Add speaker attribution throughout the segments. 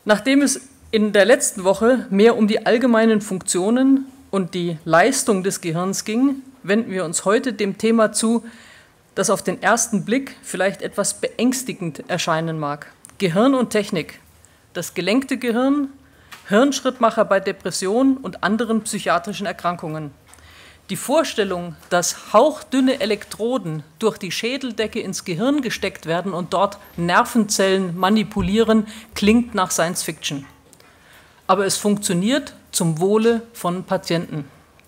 Speaker 1: Nachdem es in der letzten Woche mehr um die allgemeinen Funktionen und die Leistung des Gehirns ging, wenden wir uns heute dem Thema zu, das auf den ersten Blick vielleicht etwas beängstigend erscheinen mag. Gehirn und Technik, das gelenkte Gehirn, Hirnschrittmacher bei Depressionen und anderen psychiatrischen Erkrankungen. Die Vorstellung, dass hauchdünne Elektroden durch die Schädeldecke ins Gehirn gesteckt werden und dort Nervenzellen manipulieren, klingt nach Science Fiction. Aber es funktioniert zum Wohle von Patienten.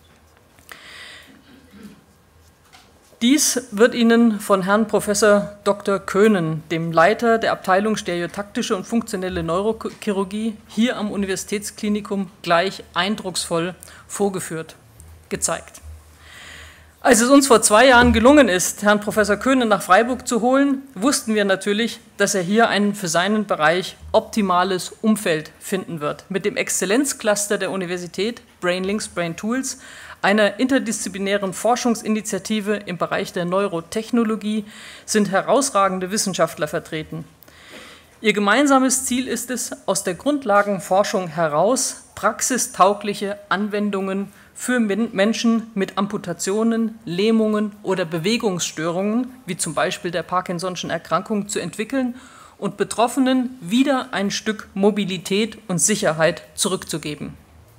Speaker 1: Dies wird Ihnen von Herrn Professor Dr. Köhnen, dem Leiter der Abteilung Stereotaktische und funktionelle Neurochirurgie hier am Universitätsklinikum, gleich eindrucksvoll gezeigt. Als es uns vor 2 Jahren gelungen ist, Herrn Professor Köhnen nach Freiburg zu holen, wussten wir natürlich, dass er hier ein für seinen Bereich optimales Umfeld finden wird. Mit dem Exzellenzcluster der Universität BrainLinks, Brain Tools, einer interdisziplinären Forschungsinitiative im Bereich der Neurotechnologie, sind herausragende Wissenschaftler vertreten. Ihr gemeinsames Ziel ist es, aus der Grundlagenforschung heraus praxistaugliche Anwendungen für Menschen mit Amputationen, Lähmungen oder Bewegungsstörungen, wie zum Beispiel der Parkinson'schen Erkrankung, zu entwickeln und Betroffenen wieder ein Stück Mobilität und Sicherheit zurückzugeben.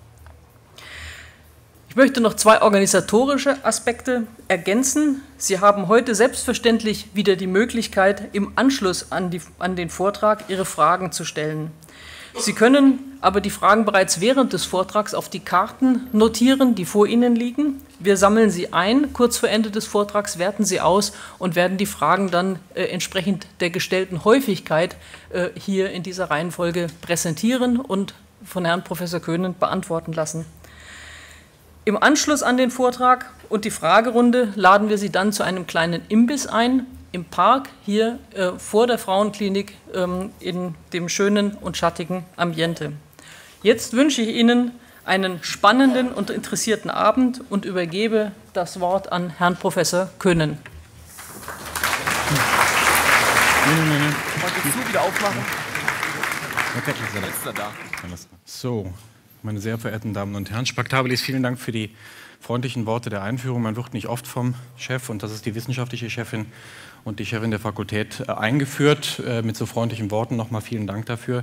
Speaker 1: Ich möchte noch 2 organisatorische Aspekte ergänzen. Sie haben heute selbstverständlich wieder die Möglichkeit, im Anschluss an den Vortrag Ihre Fragen zu stellen. Sie können aber die Fragen bereits während des Vortrags auf die Karten notieren, die vor Ihnen liegen. Wir sammeln sie ein, kurz vor Ende des Vortrags werten sie aus und werden die Fragen dann entsprechend der gestellten Häufigkeit hier in dieser Reihenfolge präsentieren und von Herrn Professor Köhnen beantworten lassen. Im Anschluss an den Vortrag und die Fragerunde laden wir Sie dann zu einem kleinen Imbiss ein, im Park hier vor der Frauenklinik in dem schönen und schattigen Ambiente. Jetzt wünsche ich Ihnen einen spannenden und interessierten Abend und übergebe das Wort an Herrn Professor Köhnen.
Speaker 2: Wieder aufmachen.
Speaker 3: Okay. So, meine sehr verehrten Damen und Herren, Spaktabilis, vielen Dank für die freundlichen Worte der Einführung. Man wird nicht oft vom Chef, und das ist die wissenschaftliche Chefin und die Chefin der Fakultät, eingeführt. Mit so freundlichen Worten nochmal vielen Dank dafür.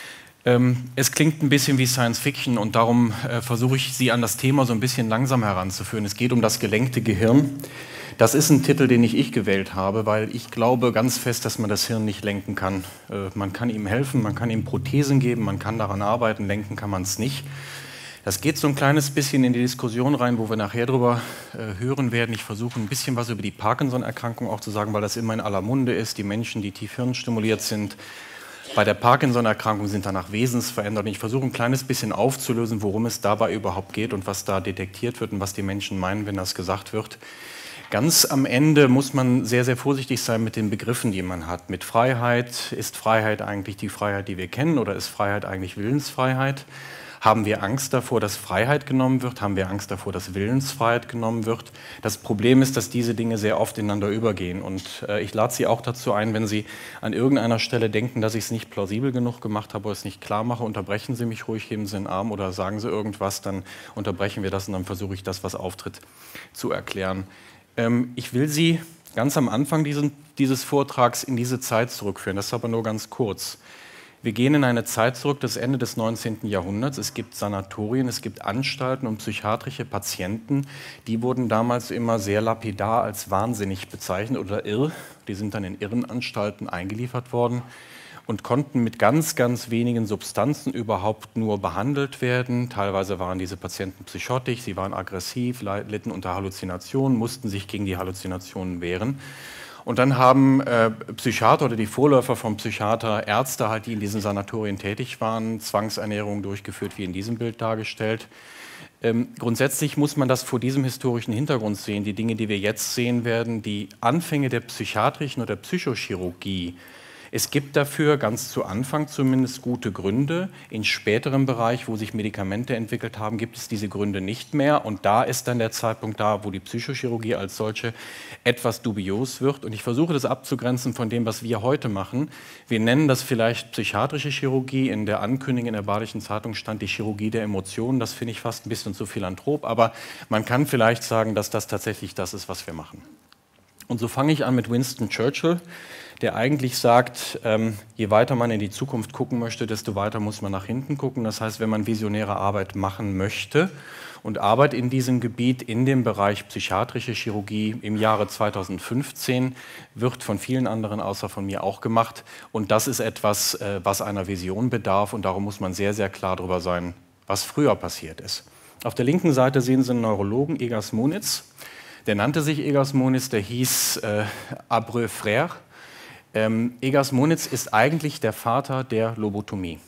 Speaker 3: Es klingt ein bisschen wie Science Fiction und darum versuche ich, Sie an das Thema so ein bisschen langsam heranzuführen. Es geht um das gelenkte Gehirn. Das ist ein Titel, den nicht ich gewählt habe, weil ich glaube ganz fest, dass man das Hirn nicht lenken kann. Man kann ihm helfen, man kann ihm Prothesen geben, man kann daran arbeiten, lenken kann man es nicht. Das geht so ein kleines bisschen in die Diskussion rein, wo wir nachher drüber hören werden. Ich versuche ein bisschen was über die Parkinson-Erkrankung auch zu sagen, weil das immer in aller Munde ist. Die Menschen, die tief hirnstimuliert sind, bei der Parkinson-Erkrankung sind danach wesensverändert. Und ich versuche ein kleines bisschen aufzulösen, worum es dabei überhaupt geht und was da detektiert wird und was die Menschen meinen, wenn das gesagt wird. Ganz am Ende muss man sehr, sehr vorsichtig sein mit den Begriffen, die man hat. Mit Freiheit, ist Freiheit eigentlich die Freiheit, die wir kennen, oder ist Freiheit eigentlich Willensfreiheit? Haben wir Angst davor, dass Freiheit genommen wird? Haben wir Angst davor, dass Willensfreiheit genommen wird? Das Problem ist, dass diese Dinge sehr oft ineinander übergehen. Und ich lade Sie auch dazu ein, wenn Sie an irgendeiner Stelle denken, dass ich es nicht plausibel genug gemacht habe oder es nicht klar mache, unterbrechen Sie mich ruhig, heben Sie den Arm oder sagen Sie irgendwas, dann unterbrechen wir das und dann versuche ich das, was auftritt, zu erklären. Ich will Sie ganz am Anfang dieses Vortrags in diese Zeit zurückführen, das ist aber nur ganz kurz. Wir gehen in eine Zeit zurück, das Ende des 19. Jahrhunderts. Es gibt Sanatorien, es gibt Anstalten und psychiatrische Patienten. Die wurden damals immer sehr lapidar als wahnsinnig bezeichnet oder irr. Die sind dann in Irrenanstalten eingeliefert worden und konnten mit ganz, ganz wenigen Substanzen überhaupt nur behandelt werden. Teilweise waren diese Patienten psychotisch, sie waren aggressiv, litten unter Halluzinationen, mussten sich gegen die Halluzinationen wehren. Und dann haben Psychiater oder die Vorläufer vom Psychiater, Ärzte halt, die in diesen Sanatorien tätig waren, Zwangsernährung durchgeführt, wie in diesem Bild dargestellt. Grundsätzlich muss man das vor diesem historischen Hintergrund sehen. Die Dinge, die wir jetzt sehen werden, die Anfänge der psychiatrischen oder Psychochirurgie Es gibt dafür ganz zu Anfang zumindest gute Gründe. In späterem Bereich, wo sich Medikamente entwickelt haben, gibt es diese Gründe nicht mehr. Und da ist dann der Zeitpunkt da, wo die Psychochirurgie als solche etwas dubios wird. Und ich versuche das abzugrenzen von dem, was wir heute machen. Wir nennen das vielleicht psychiatrische Chirurgie. In der Ankündigung in der Badischen Zeitung stand die Chirurgie der Emotionen. Das finde ich fast ein bisschen zu philanthrop. Aber man kann vielleicht sagen, dass das tatsächlich das ist, was wir machen. Und so fange ich an mit Winston Churchill, der eigentlich sagt, je weiter man in die Zukunft gucken möchte, desto weiter muss man nach hinten gucken. Das heißt, wenn man visionäre Arbeit machen möchte und Arbeit in diesem Gebiet, in dem Bereich psychiatrische Chirurgie im Jahre 2015, wird von vielen anderen außer von mir auch gemacht. Und das ist etwas, was einer Vision bedarf und darum muss man sehr, sehr klar darüber sein, was früher passiert ist. Auf der linken Seite sehen Sie einen Neurologen, Egas Moniz. Der nannte sich Egas Moniz, der hieß Abreu Frère. Egas Moniz ist eigentlich der Vater der Lobotomie.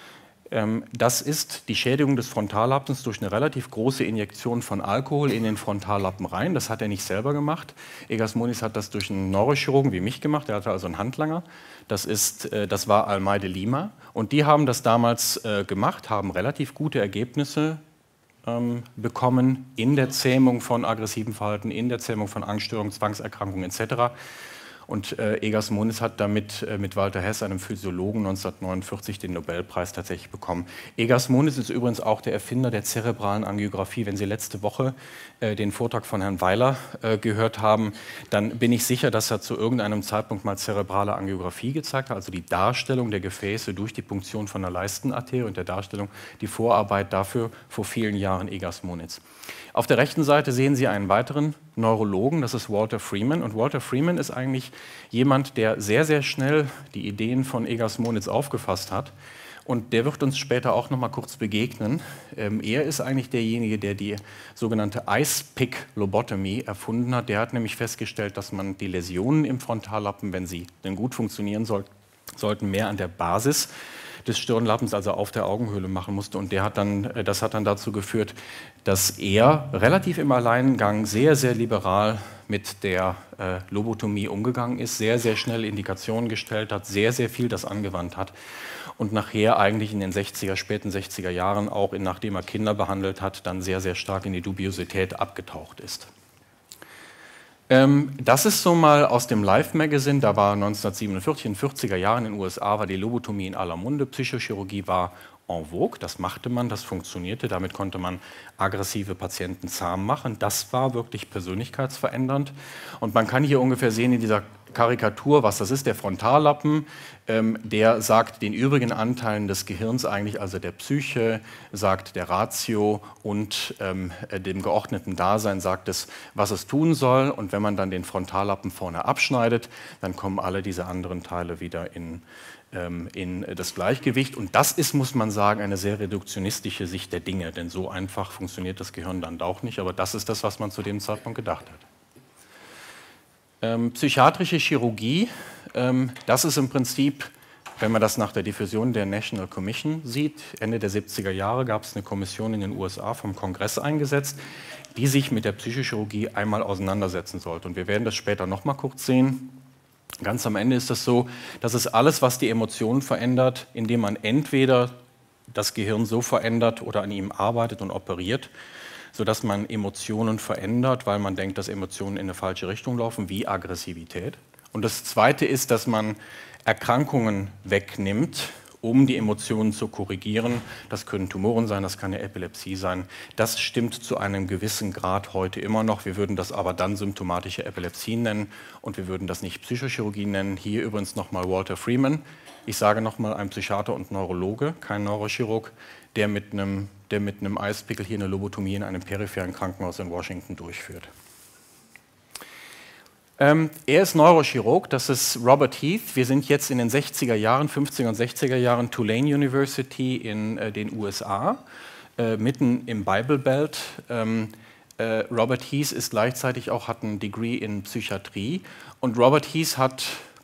Speaker 3: Das ist die Schädigung des Frontallappens durch eine relativ große Injektion von Alkohol in den Frontallappen rein. Das hat er nicht selber gemacht. Egas Moniz hat das durch einen Neurochirurgen wie mich gemacht. Er hatte also einen Handlanger. Das war Almeida Lima. Und die haben das damals gemacht, haben relativ gute Ergebnisse bekommen in der Zähmung von aggressiven Verhalten, in der Zähmung von Angststörungen, Zwangserkrankungen etc. Und Egas Moniz hat damit mit Walter Hess, einem Physiologen, 1949 den Nobelpreis tatsächlich bekommen. Egas Moniz ist übrigens auch der Erfinder der zerebralen Angiografie. Wenn Sie letzte Woche den Vortrag von Herrn Weiler gehört haben, dann bin ich sicher, dass er zu irgendeinem Zeitpunkt mal zerebrale Angiografie gezeigt hat, also die Darstellung der Gefäße durch die Punktion von der Leistenarterie und der Darstellung, die Vorarbeit dafür vor vielen Jahren Egas Moniz. Auf der rechten Seite sehen Sie einen weiteren Neurologen, das ist Walter Freeman. Und Walter Freeman ist eigentlich jemand, der sehr, sehr schnell die Ideen von Egas Moniz aufgefasst hat. Und der wird uns später auch noch mal kurz begegnen. Er ist eigentlich derjenige, der die sogenannte Ice-Pick-Lobotomie erfunden hat. Der hat nämlich festgestellt, dass man die Läsionen im Frontallappen, wenn sie denn gut funktionieren sollten, mehr an der Basis des Stirnlappens, also auf der Augenhöhle machen musste. Und das hat dann dazu geführt, dass er relativ im Alleingang sehr, sehr liberal mit der Lobotomie umgegangen ist, sehr, sehr schnell Indikationen gestellt hat, sehr, sehr viel das angewandt hat und nachher eigentlich in den späten 60er Jahren, auch nachdem er Kinder behandelt hat, dann sehr, sehr stark in die Dubiosität abgetaucht ist. Das ist so mal aus dem Life Magazine, da war 1947, in den 40er Jahren in den USA, war die Lobotomie in aller Munde, Psychochirurgie war en vogue, das machte man, das funktionierte, damit konnte man aggressive Patienten zahm machen, das war wirklich persönlichkeitsverändernd und man kann hier ungefähr sehen in dieser Karikatur, was das ist, der Frontallappen, der sagt den übrigen Anteilen des Gehirns eigentlich, also der Psyche, sagt der Ratio und dem geordneten Dasein sagt es, was es tun soll und wenn man dann den Frontallappen vorne abschneidet, dann kommen alle diese anderen Teile wieder in das Gleichgewicht und das ist, muss man sagen, eine sehr reduktionistische Sicht der Dinge, denn so einfach funktioniert das Gehirn dann auch nicht, aber das ist das, was man zu dem Zeitpunkt gedacht hat. Psychiatrische Chirurgie, das ist im Prinzip, wenn man das nach der Diffusion der National Commission sieht, Ende der 70er Jahre gab es eine Kommission in den USA vom Kongress eingesetzt, die sich mit der Psychochirurgie einmal auseinandersetzen sollte. Und wir werden das später noch mal kurz sehen. Ganz am Ende ist das so, dass es alles, was die Emotionen verändert, indem man entweder das Gehirn so verändert oder an ihm arbeitet und operiert, sodass man Emotionen verändert, weil man denkt, dass Emotionen in eine falsche Richtung laufen, wie Aggressivität. Und das Zweite ist, dass man Erkrankungen wegnimmt, um die Emotionen zu korrigieren. Das können Tumoren sein, das kann eine Epilepsie sein. Das stimmt zu einem gewissen Grad heute immer noch. Wir würden das aber dann symptomatische Epilepsie nennen und wir würden das nicht Psychochirurgie nennen. Hier übrigens nochmal Walter Freeman. Ich sage nochmal ein Psychiater und Neurologe, kein Neurochirurg, der mit einem Eispickel hier eine Lobotomie in einem peripheren Krankenhaus in Washington durchführt. Er ist Neurochirurg, das ist Robert Heath. Wir sind jetzt in den 60er Jahren, 50er und 60er Jahren, Tulane University in den USA, mitten im Bible Belt. Robert Heath ist gleichzeitig auch, hat ein Degree in Psychiatrie und Robert Heath hat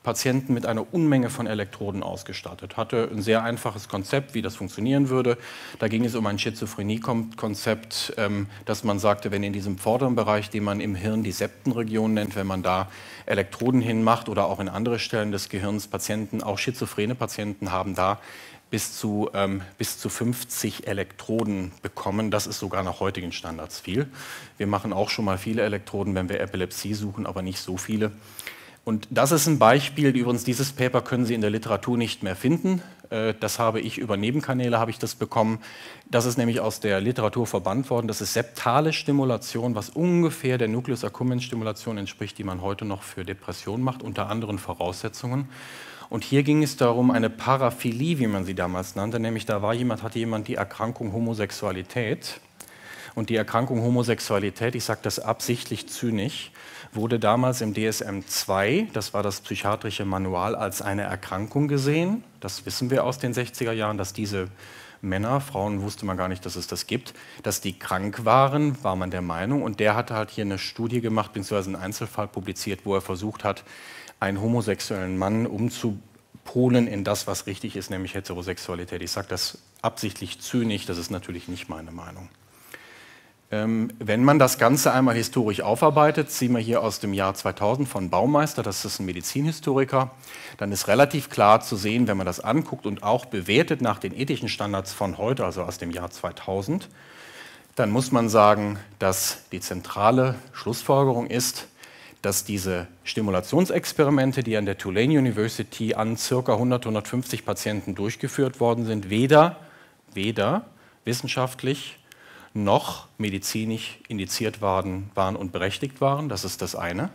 Speaker 3: Patienten mit einer Unmenge von Elektroden ausgestattet. Hatte ein sehr einfaches Konzept, wie das funktionieren würde. Da ging es um ein Schizophrenie-Konzept, dass man sagte, wenn in diesem vorderen Bereich, den man im Hirn die Septenregion nennt, wenn man da Elektroden hinmacht oder auch in andere Stellen des Gehirns Patienten, auch schizophrene Patienten haben da bis zu 50 Elektroden bekommen. Das ist sogar nach heutigen Standards viel. Wir machen auch schon mal viele Elektroden, wenn wir Epilepsie suchen, aber nicht so viele. Und das ist ein Beispiel, übrigens dieses Paper können Sie in der Literatur nicht mehr finden. Das habe ich über Nebenkanäle habe ich das bekommen. Das ist nämlich aus der Literatur verbannt worden. Das ist septale Stimulation, was ungefähr der Nucleus accumbens Stimulation entspricht, die man heute noch für Depressionen macht, unter anderen Voraussetzungen. Und hier ging es darum, eine Paraphilie, wie man sie damals nannte, nämlich da hatte jemand die Erkrankung Homosexualität. Und die Erkrankung Homosexualität, ich sage das absichtlich zynisch, wurde damals im DSM-2, das war das psychiatrische Manual, als eine Erkrankung gesehen. Das wissen wir aus den 60er Jahren, dass diese Männer, Frauen wusste man gar nicht, dass es das gibt, dass die krank waren, war man der Meinung. Und der hatte halt hier eine Studie gemacht, beziehungsweise einen Einzelfall publiziert, wo er versucht hat, einen homosexuellen Mann umzupolen in das, was richtig ist, nämlich Heterosexualität. Ich sage das absichtlich zynisch, das ist natürlich nicht meine Meinung. Wenn man das Ganze einmal historisch aufarbeitet, sehen wir hier aus dem Jahr 2000 von Baumeister, das ist ein Medizinhistoriker, dann ist relativ klar zu sehen, wenn man das anguckt und auch bewertet nach den ethischen Standards von heute, also aus dem Jahr 2000, dann muss man sagen, dass die zentrale Schlussfolgerung ist, dass diese Stimulationsexperimente, die an der Tulane University an ca. 100-150 Patienten durchgeführt worden sind, weder wissenschaftlich noch medizinisch indiziert waren und berechtigt waren. Das ist das eine.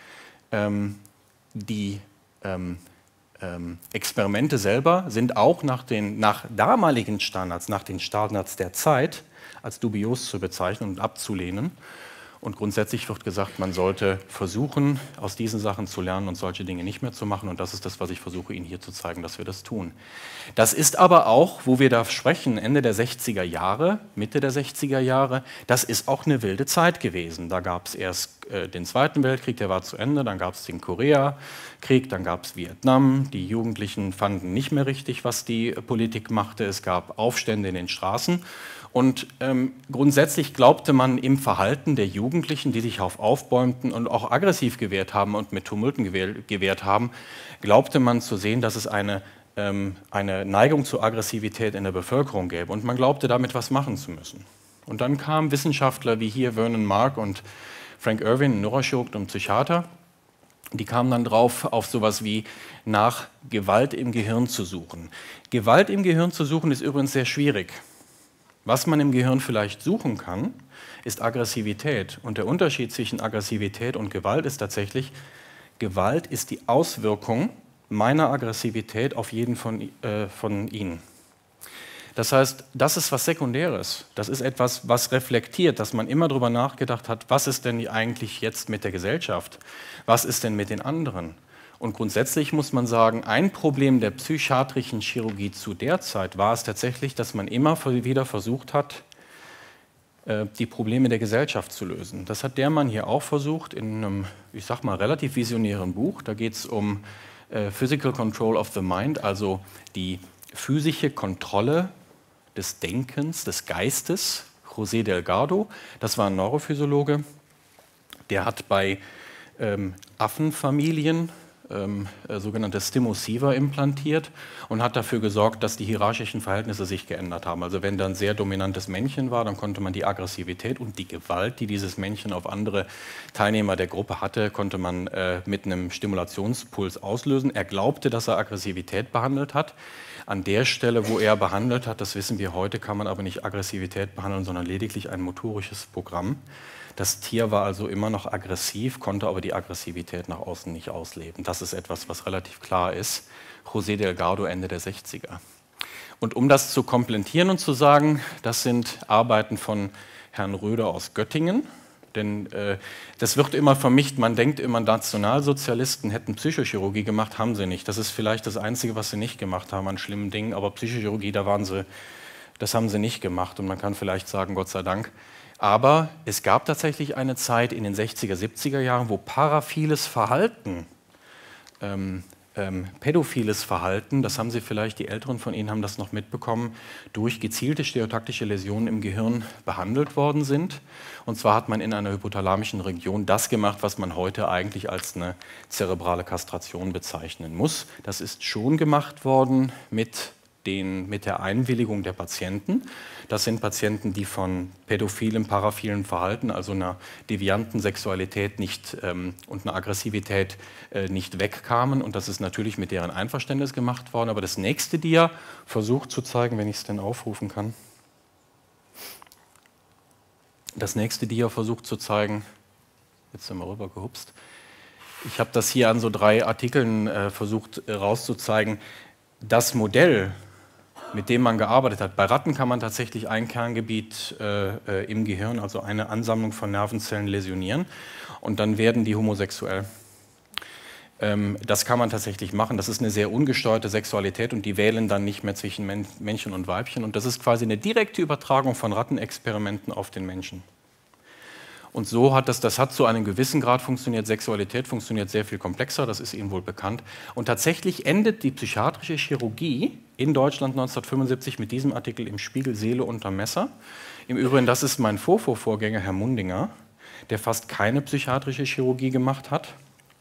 Speaker 3: Die Experimente selber sind auch nach damaligen Standards, nach den Standards der Zeit, als dubios zu bezeichnen und abzulehnen. Und grundsätzlich wird gesagt, man sollte versuchen, aus diesen Sachen zu lernen und solche Dinge nicht mehr zu machen. Und das ist das, was ich versuche, Ihnen hier zu zeigen, dass wir das tun. Das ist aber auch, wo wir da sprechen, Ende der 60er Jahre, Mitte der 60er Jahre, das ist auch eine wilde Zeit gewesen. Da gab es erst den Zweiten Weltkrieg, der war zu Ende, dann gab es den Koreakrieg, dann gab es Vietnam. Die Jugendlichen fanden nicht mehr richtig, was die Politik machte. Es gab Aufstände in den Straßen. Und grundsätzlich glaubte man im Verhalten der Jugendlichen, die sich aufbäumten und auch aggressiv gewehrt haben und mit Tumulten gewehrt haben, glaubte man zu sehen, dass es eine Neigung zur Aggressivität in der Bevölkerung gäbe. Und man glaubte, damit was machen zu müssen. Und dann kamen Wissenschaftler wie hier Vernon Mark und Frank Irwin, ein Neurochirurg und Psychiater, die kamen dann drauf, auf sowas wie nach Gewalt im Gehirn zu suchen. Gewalt im Gehirn zu suchen ist übrigens sehr schwierig. Was man im Gehirn vielleicht suchen kann, ist Aggressivität. Und der Unterschied zwischen Aggressivität und Gewalt ist tatsächlich, Gewalt ist die Auswirkung meiner Aggressivität auf jeden von Ihnen. Das heißt, das ist was Sekundäres. Das ist etwas, was reflektiert, dass man immer darüber nachgedacht hat, was ist denn eigentlich jetzt mit der Gesellschaft? Was ist denn mit den anderen? Und grundsätzlich muss man sagen, ein Problem der psychiatrischen Chirurgie zu der Zeit war es tatsächlich, dass man immer wieder versucht hat, die Probleme der Gesellschaft zu lösen. Das hat der Mann hier auch versucht in einem, ich sag mal, relativ visionären Buch. Da geht es um Physical Control of the Mind, also die physische Kontrolle des Denkens, des Geistes. José Delgado, das war ein Neurophysiologe, der hat bei Affenfamilien sogenannte Stimusiva implantiert und hat dafür gesorgt, dass die hierarchischen Verhältnisse sich geändert haben. Also wenn da ein sehr dominantes Männchen war, dann konnte man die Aggressivität und die Gewalt, die dieses Männchen auf andere Teilnehmer der Gruppe hatte, konnte man mit einem Stimulationspuls auslösen. Er glaubte, dass er Aggressivität behandelt hat. An der Stelle, wo er behandelt hat, das wissen wir heute, kann man aber nicht Aggressivität behandeln, sondern lediglich ein motorisches Programm. Das Tier war also immer noch aggressiv, konnte aber die Aggressivität nach außen nicht ausleben. Das ist etwas, was relativ klar ist. José Delgado, Ende der 60er. Und um das zu komplettieren und zu sagen, das sind Arbeiten von Herrn Röder aus Göttingen, denn das wird immer vermischt, man denkt immer, Nationalsozialisten hätten Psychochirurgie gemacht, haben sie nicht. Das ist vielleicht das Einzige, was sie nicht gemacht haben an schlimmen Dingen, aber Psychochirurgie, das haben sie nicht gemacht und man kann vielleicht sagen, Gott sei Dank. Aber es gab tatsächlich eine Zeit in den 60er, 70er Jahren, wo paraphiles Verhalten pädophiles Verhalten, das haben Sie vielleicht, die Älteren von Ihnen haben das noch mitbekommen, durch gezielte stereotaktische Läsionen im Gehirn behandelt worden sind. Und zwar hat man in einer hypothalamischen Region das gemacht, was man heute eigentlich als eine zerebrale Kastration bezeichnen muss. Das ist schon gemacht worden mit der Einwilligung der Patienten. Das sind Patienten, die von pädophilem, paraphilem Verhalten, also einer devianten Sexualität und einer Aggressivität nicht wegkamen. Und das ist natürlich mit deren Einverständnis gemacht worden. Aber das nächste Dia versucht zu zeigen, wenn ich es denn aufrufen kann. Das nächste Dia versucht zu zeigen, jetzt sind wir rüber gehupst. Ich habe das hier an so 3 Artikeln versucht rauszuzeigen. Das Modell, mit dem man gearbeitet hat. Bei Ratten kann man tatsächlich ein Kerngebiet im Gehirn, also eine Ansammlung von Nervenzellen, läsionieren und dann werden die homosexuell. Das kann man tatsächlich machen. Das ist eine sehr ungesteuerte Sexualität und die wählen dann nicht mehr zwischen Männchen und Weibchen. Und das ist quasi eine direkte Übertragung von Rattenexperimenten auf den Menschen. Und so hat das hat zu einem gewissen Grad funktioniert. Sexualität funktioniert sehr viel komplexer, das ist Ihnen wohl bekannt. Und tatsächlich endet die psychiatrische Chirurgie in Deutschland 1975 mit diesem Artikel im Spiegel, Seele unter Messer. Im Übrigen, das ist mein Vorvorgänger, Herr Mundinger, der fast keine psychiatrische Chirurgie gemacht hat,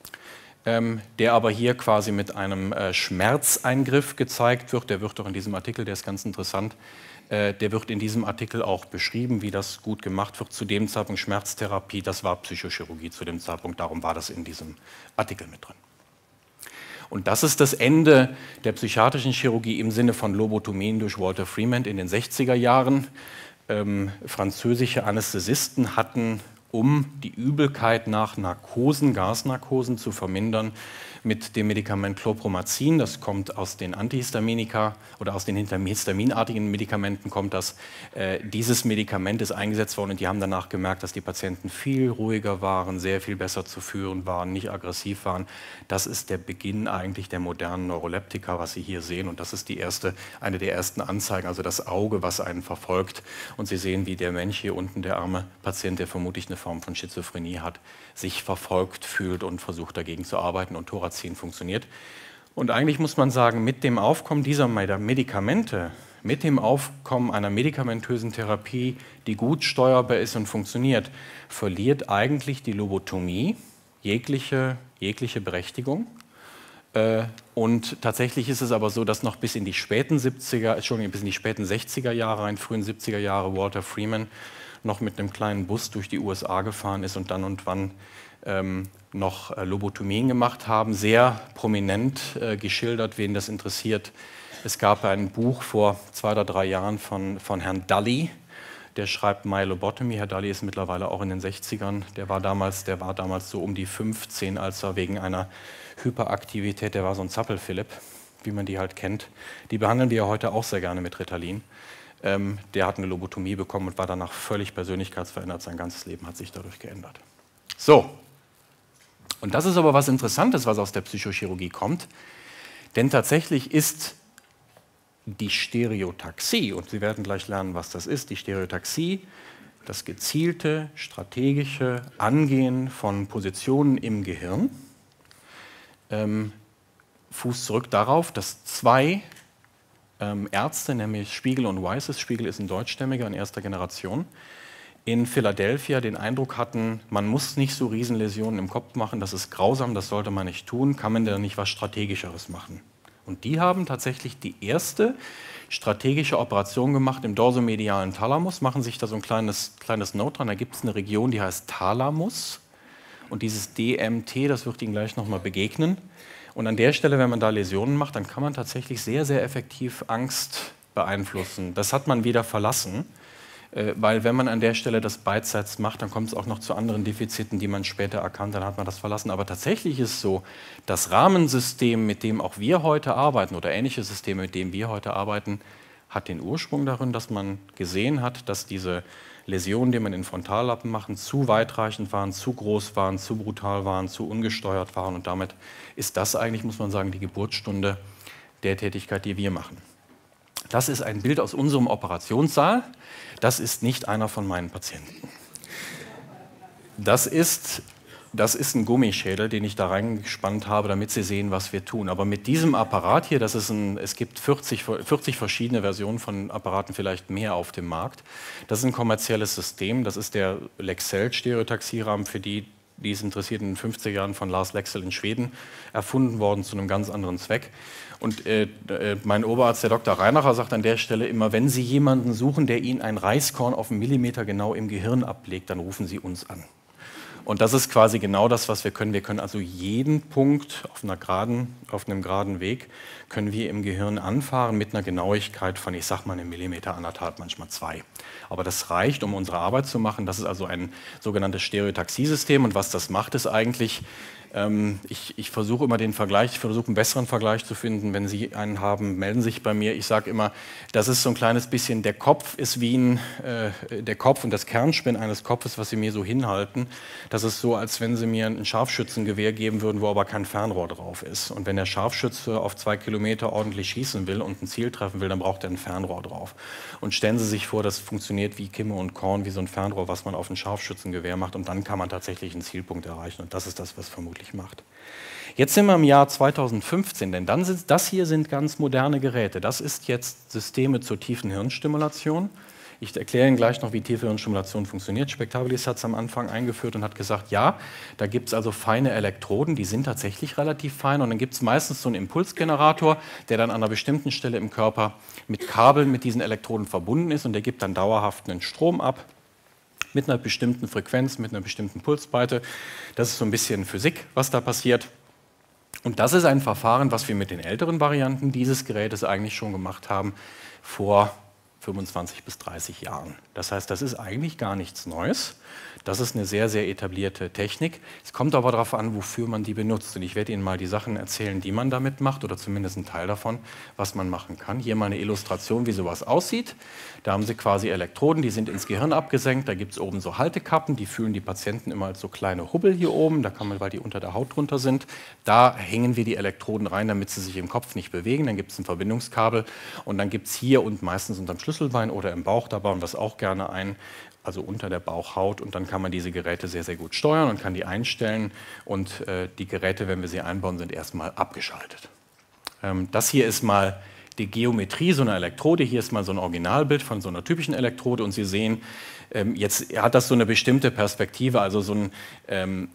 Speaker 3: der aber hier quasi mit einem Schmerzeingriff gezeigt wird. Der wird doch in diesem Artikel, der ist ganz interessant, der wird in diesem Artikel auch beschrieben, wie das gut gemacht wird. Zu dem Zeitpunkt Schmerztherapie, das war Psychochirurgie zu dem Zeitpunkt, darum war das in diesem Artikel mit drin. Und das ist das Ende der psychiatrischen Chirurgie im Sinne von Lobotomien durch Walter Freeman in den 60er Jahren. Französische Anästhesisten hatten, um die Übelkeit nach Narkosen, Gasnarkosen zu vermindern, mit dem Medikament Chlorpromazin, das kommt aus den Antihistaminika oder aus den histaminartigen Medikamenten kommt das. Dieses Medikament ist eingesetzt worden und die haben danach gemerkt, dass die Patienten viel ruhiger waren, sehr viel besser zu führen waren, nicht aggressiv waren. Das ist der Beginn eigentlich der modernen Neuroleptika, was Sie hier sehen und das ist eine der ersten Anzeigen, also das Auge, was einen verfolgt und Sie sehen, wie der Mensch hier unten, der arme Patient, der vermutlich eine Form von Schizophrenie hat, sich verfolgt fühlt und versucht dagegen zu arbeiten und Thorazin funktioniert. Und eigentlich muss man sagen, mit dem Aufkommen dieser Medikamente, mit dem Aufkommen einer medikamentösen Therapie, die gut steuerbar ist und funktioniert, verliert eigentlich die Lobotomie jegliche Berechtigung. Und tatsächlich ist es aber so, dass noch bis in die späten 60er Jahre, rein frühen 70er Jahre Walter Freeman noch mit einem kleinen Bus durch die USA gefahren ist und dann und wann noch Lobotomien gemacht haben. Sehr prominent geschildert, wen das interessiert. Es gab ein Buch vor 2 oder 3 Jahren von Herrn Dully, der schreibt My Lobotomy. Herr Dully ist mittlerweile auch in den 60ern. Der war damals so um die 15, als er wegen einer Hyperaktivität, der war so ein Zappel-Philipp, wie man die halt kennt. Die behandeln wir ja heute auch sehr gerne mit Ritalin. Der hat eine Lobotomie bekommen und war danach völlig persönlichkeitsverändert. Sein ganzes Leben hat sich dadurch geändert. So, und das ist aber was Interessantes, was aus der Psychochirurgie kommt. Denn tatsächlich ist die Stereotaxie, und Sie werden gleich lernen, was das ist, die Stereotaxie, das gezielte, strategische Angehen von Positionen im Gehirn, fußt zurück darauf, dass 2 Ärzte, nämlich Spiegel und Weises, Spiegel ist ein Deutschstämmiger in erster Generation, in Philadelphia den Eindruck hatten, man muss nicht so Riesenläsionen im Kopf machen, das ist grausam, das sollte man nicht tun, kann man da nicht was Strategischeres machen? Und die haben tatsächlich die erste strategische Operation gemacht im dorsomedialen Thalamus, machen sich da so ein kleines Note dran, da gibt es eine Region, die heißt Thalamus und dieses DMT, das wird Ihnen gleich nochmal begegnen. Und an der Stelle, wenn man da Läsionen macht, dann kann man tatsächlich sehr, sehr effektiv Angst beeinflussen. Das hat man wieder verlassen, weil wenn man an der Stelle das Beidseits macht, dann kommt es auch noch zu anderen Defiziten, die man später erkannt, dann hat man das verlassen. Aber tatsächlich ist es so, das Rahmensystem, mit dem auch wir heute arbeiten oder ähnliche Systeme, mit denen wir heute arbeiten, hat den Ursprung darin, dass man gesehen hat, dass diese Läsionen, die man in Frontallappen machen, zu weitreichend waren, zu groß waren, zu brutal waren, zu ungesteuert waren. Und damit ist das eigentlich, muss man sagen, die Geburtsstunde der Tätigkeit, die wir machen. Das ist ein Bild aus unserem Operationssaal. Das ist nicht einer von meinen Patienten. Das ist das ist ein Gummischädel, den ich da reingespannt habe, damit Sie sehen, was wir tun. Aber mit diesem Apparat hier, es gibt 40 verschiedene Versionen von Apparaten, vielleicht mehr auf dem Markt. Das ist ein kommerzielles System, das ist der Lexell-Stereotaxierahmen, für die es interessiert, in den 50er Jahren von Lars Lexell in Schweden erfunden worden, zu einem ganz anderen Zweck. Und mein Oberarzt, der Dr. Reinacher, sagt an der Stelle immer, wenn Sie jemanden suchen, der Ihnen ein Reiskorn auf einen Millimeter genau im Gehirn ablegt, dann rufen Sie uns an. Und das ist quasi genau das, was wir können. Wir können also jeden Punkt auf einem geraden Weg, können wir im Gehirn anfahren mit einer Genauigkeit von, ich sag mal, 1 Millimeter, 1,5, manchmal 2. Aber das reicht, um unsere Arbeit zu machen. Das ist also ein sogenanntes Stereotaxiesystem. Und was das macht, ist eigentlich, ich versuche immer einen besseren Vergleich zu finden. Wenn Sie einen haben, melden Sie sich bei mir. Ich sage immer, das ist so ein kleines bisschen, der Kopf ist wie der Kopf und das Kernspin eines Kopfes, was Sie mir so hinhalten. Das ist so, als wenn Sie mir ein Scharfschützengewehr geben würden, wo aber kein Fernrohr drauf ist. Und wenn der Scharfschütze auf 2 Kilometer ordentlich schießen will und ein Ziel treffen will, dann braucht er ein Fernrohr drauf. Und stellen Sie sich vor, das funktioniert wie Kimme und Korn, wie so ein Fernrohr, was man auf ein Scharfschützengewehr macht. Und dann kann man tatsächlich einen Zielpunkt erreichen. Und das ist das, was vermutlich macht. Jetzt sind wir im Jahr 2015, denn das hier sind ganz moderne Geräte. Das ist jetzt Systeme zur tiefen Hirnstimulation. Ich erkläre Ihnen gleich noch, wie tiefe Hirnstimulation funktioniert. Spektabilis hat es am Anfang eingeführt und hat gesagt, ja, da gibt es also feine Elektroden, die sind tatsächlich relativ fein. Und dann gibt es meistens so einen Impulsgenerator, der dann an einer bestimmten Stelle im Körper mit Kabeln mit diesen Elektroden verbunden ist und der gibt dann dauerhaft einen Strom ab. Mit einer bestimmten Frequenz, mit einer bestimmten Pulsbreite. Das ist so ein bisschen Physik, was da passiert. Und das ist ein Verfahren, was wir mit den älteren Varianten dieses Gerätes eigentlich schon gemacht haben vor 25 bis 30 Jahren. Das heißt, das ist eigentlich gar nichts Neues. Das ist eine sehr, sehr etablierte Technik. Es kommt aber darauf an, wofür man die benutzt. Und ich werde Ihnen mal die Sachen erzählen, die man damit macht, oder zumindest einen Teil davon, was man machen kann. Hier mal eine Illustration, wie sowas aussieht. Da haben Sie quasi Elektroden, die sind ins Gehirn abgesenkt. Da gibt es oben so Haltekappen, die fühlen die Patienten immer als so kleine Hubbel hier oben. Da kann man, weil die unter der Haut drunter sind. Da hängen wir die Elektroden rein, damit sie sich im Kopf nicht bewegen. Dann gibt es ein Verbindungskabel und dann gibt es hier und meistens unterm Schlüsselbein oder im Bauch, da bauen wir es auch gerne ein, also unter der Bauchhaut, und dann kann man diese Geräte sehr, sehr gut steuern und kann die einstellen und die Geräte, wenn wir sie einbauen, sind erstmal abgeschaltet. Das hier ist mal die Geometrie so einer Elektrode, hier ist mal so ein Originalbild von so einer typischen Elektrode und Sie sehen, jetzt hat das so eine bestimmte Perspektive, also so eine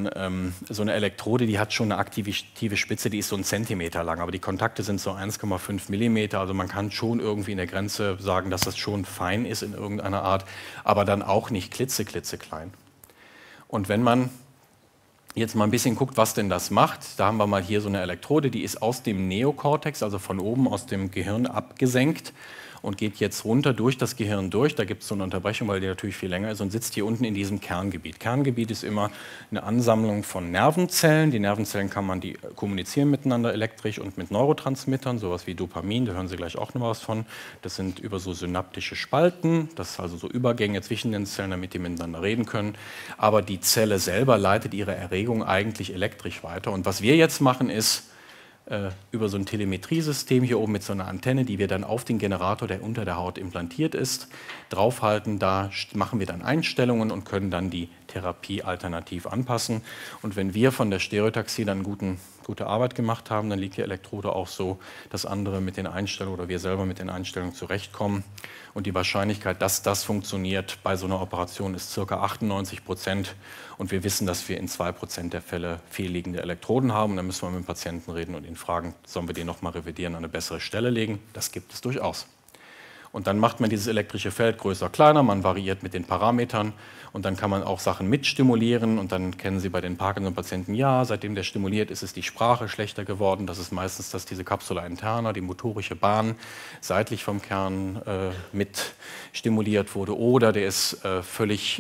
Speaker 3: Elektrode, die hat schon eine aktive Spitze, die ist so 1 Zentimeter lang, aber die Kontakte sind so 1,5 Millimeter, also man kann schon irgendwie in der Grenze sagen, dass das schon fein ist in irgendeiner Art, aber dann auch nicht klitzeklein. Und wenn man jetzt mal ein bisschen guckt, was denn das macht, da haben wir mal hier so eine Elektrode, die ist aus dem Neokortex, also von oben aus dem Gehirn abgesenkt und geht jetzt runter durch das Gehirn durch. Da gibt es so eine Unterbrechung, weil die natürlich viel länger ist und sitzt hier unten in diesem Kerngebiet. Kerngebiet ist immer eine Ansammlung von Nervenzellen. Die Nervenzellen die kommunizieren miteinander elektrisch und mit Neurotransmittern, sowas wie Dopamin, da hören Sie gleich auch noch was von. Das sind über so synaptische Spalten, das sind also so Übergänge zwischen den Zellen, damit die miteinander reden können. Aber die Zelle selber leitet ihre Erregung eigentlich elektrisch weiter. Und was wir jetzt machen ist, über so ein Telemetriesystem hier oben mit so einer Antenne, die wir dann auf den Generator, der unter der Haut implantiert ist, draufhalten. Da machen wir dann Einstellungen und können dann die Therapie alternativ anpassen. Und wenn wir von der Stereotaxie dann gute Arbeit gemacht haben, dann liegt die Elektrode auch so, dass andere mit den Einstellungen oder wir selber mit den Einstellungen zurechtkommen. Und die Wahrscheinlichkeit, dass das funktioniert bei so einer Operation, ist ca. 98%. Und wir wissen, dass wir in 2% der Fälle fehlliegende Elektroden haben. Und dann müssen wir mit dem Patienten reden und ihn fragen, sollen wir den nochmal revidieren, an eine bessere Stelle legen? Das gibt es durchaus. Und dann macht man dieses elektrische Feld größer, kleiner, man variiert mit den Parametern und dann kann man auch Sachen mitstimulieren und dann kennen Sie bei den Parkinson-Patienten, ja, seitdem der stimuliert ist, ist die Sprache schlechter geworden. Das ist meistens, dass diese Capsula interna, die motorische Bahn, seitlich vom Kern mit stimuliert wurde oder der ist völlig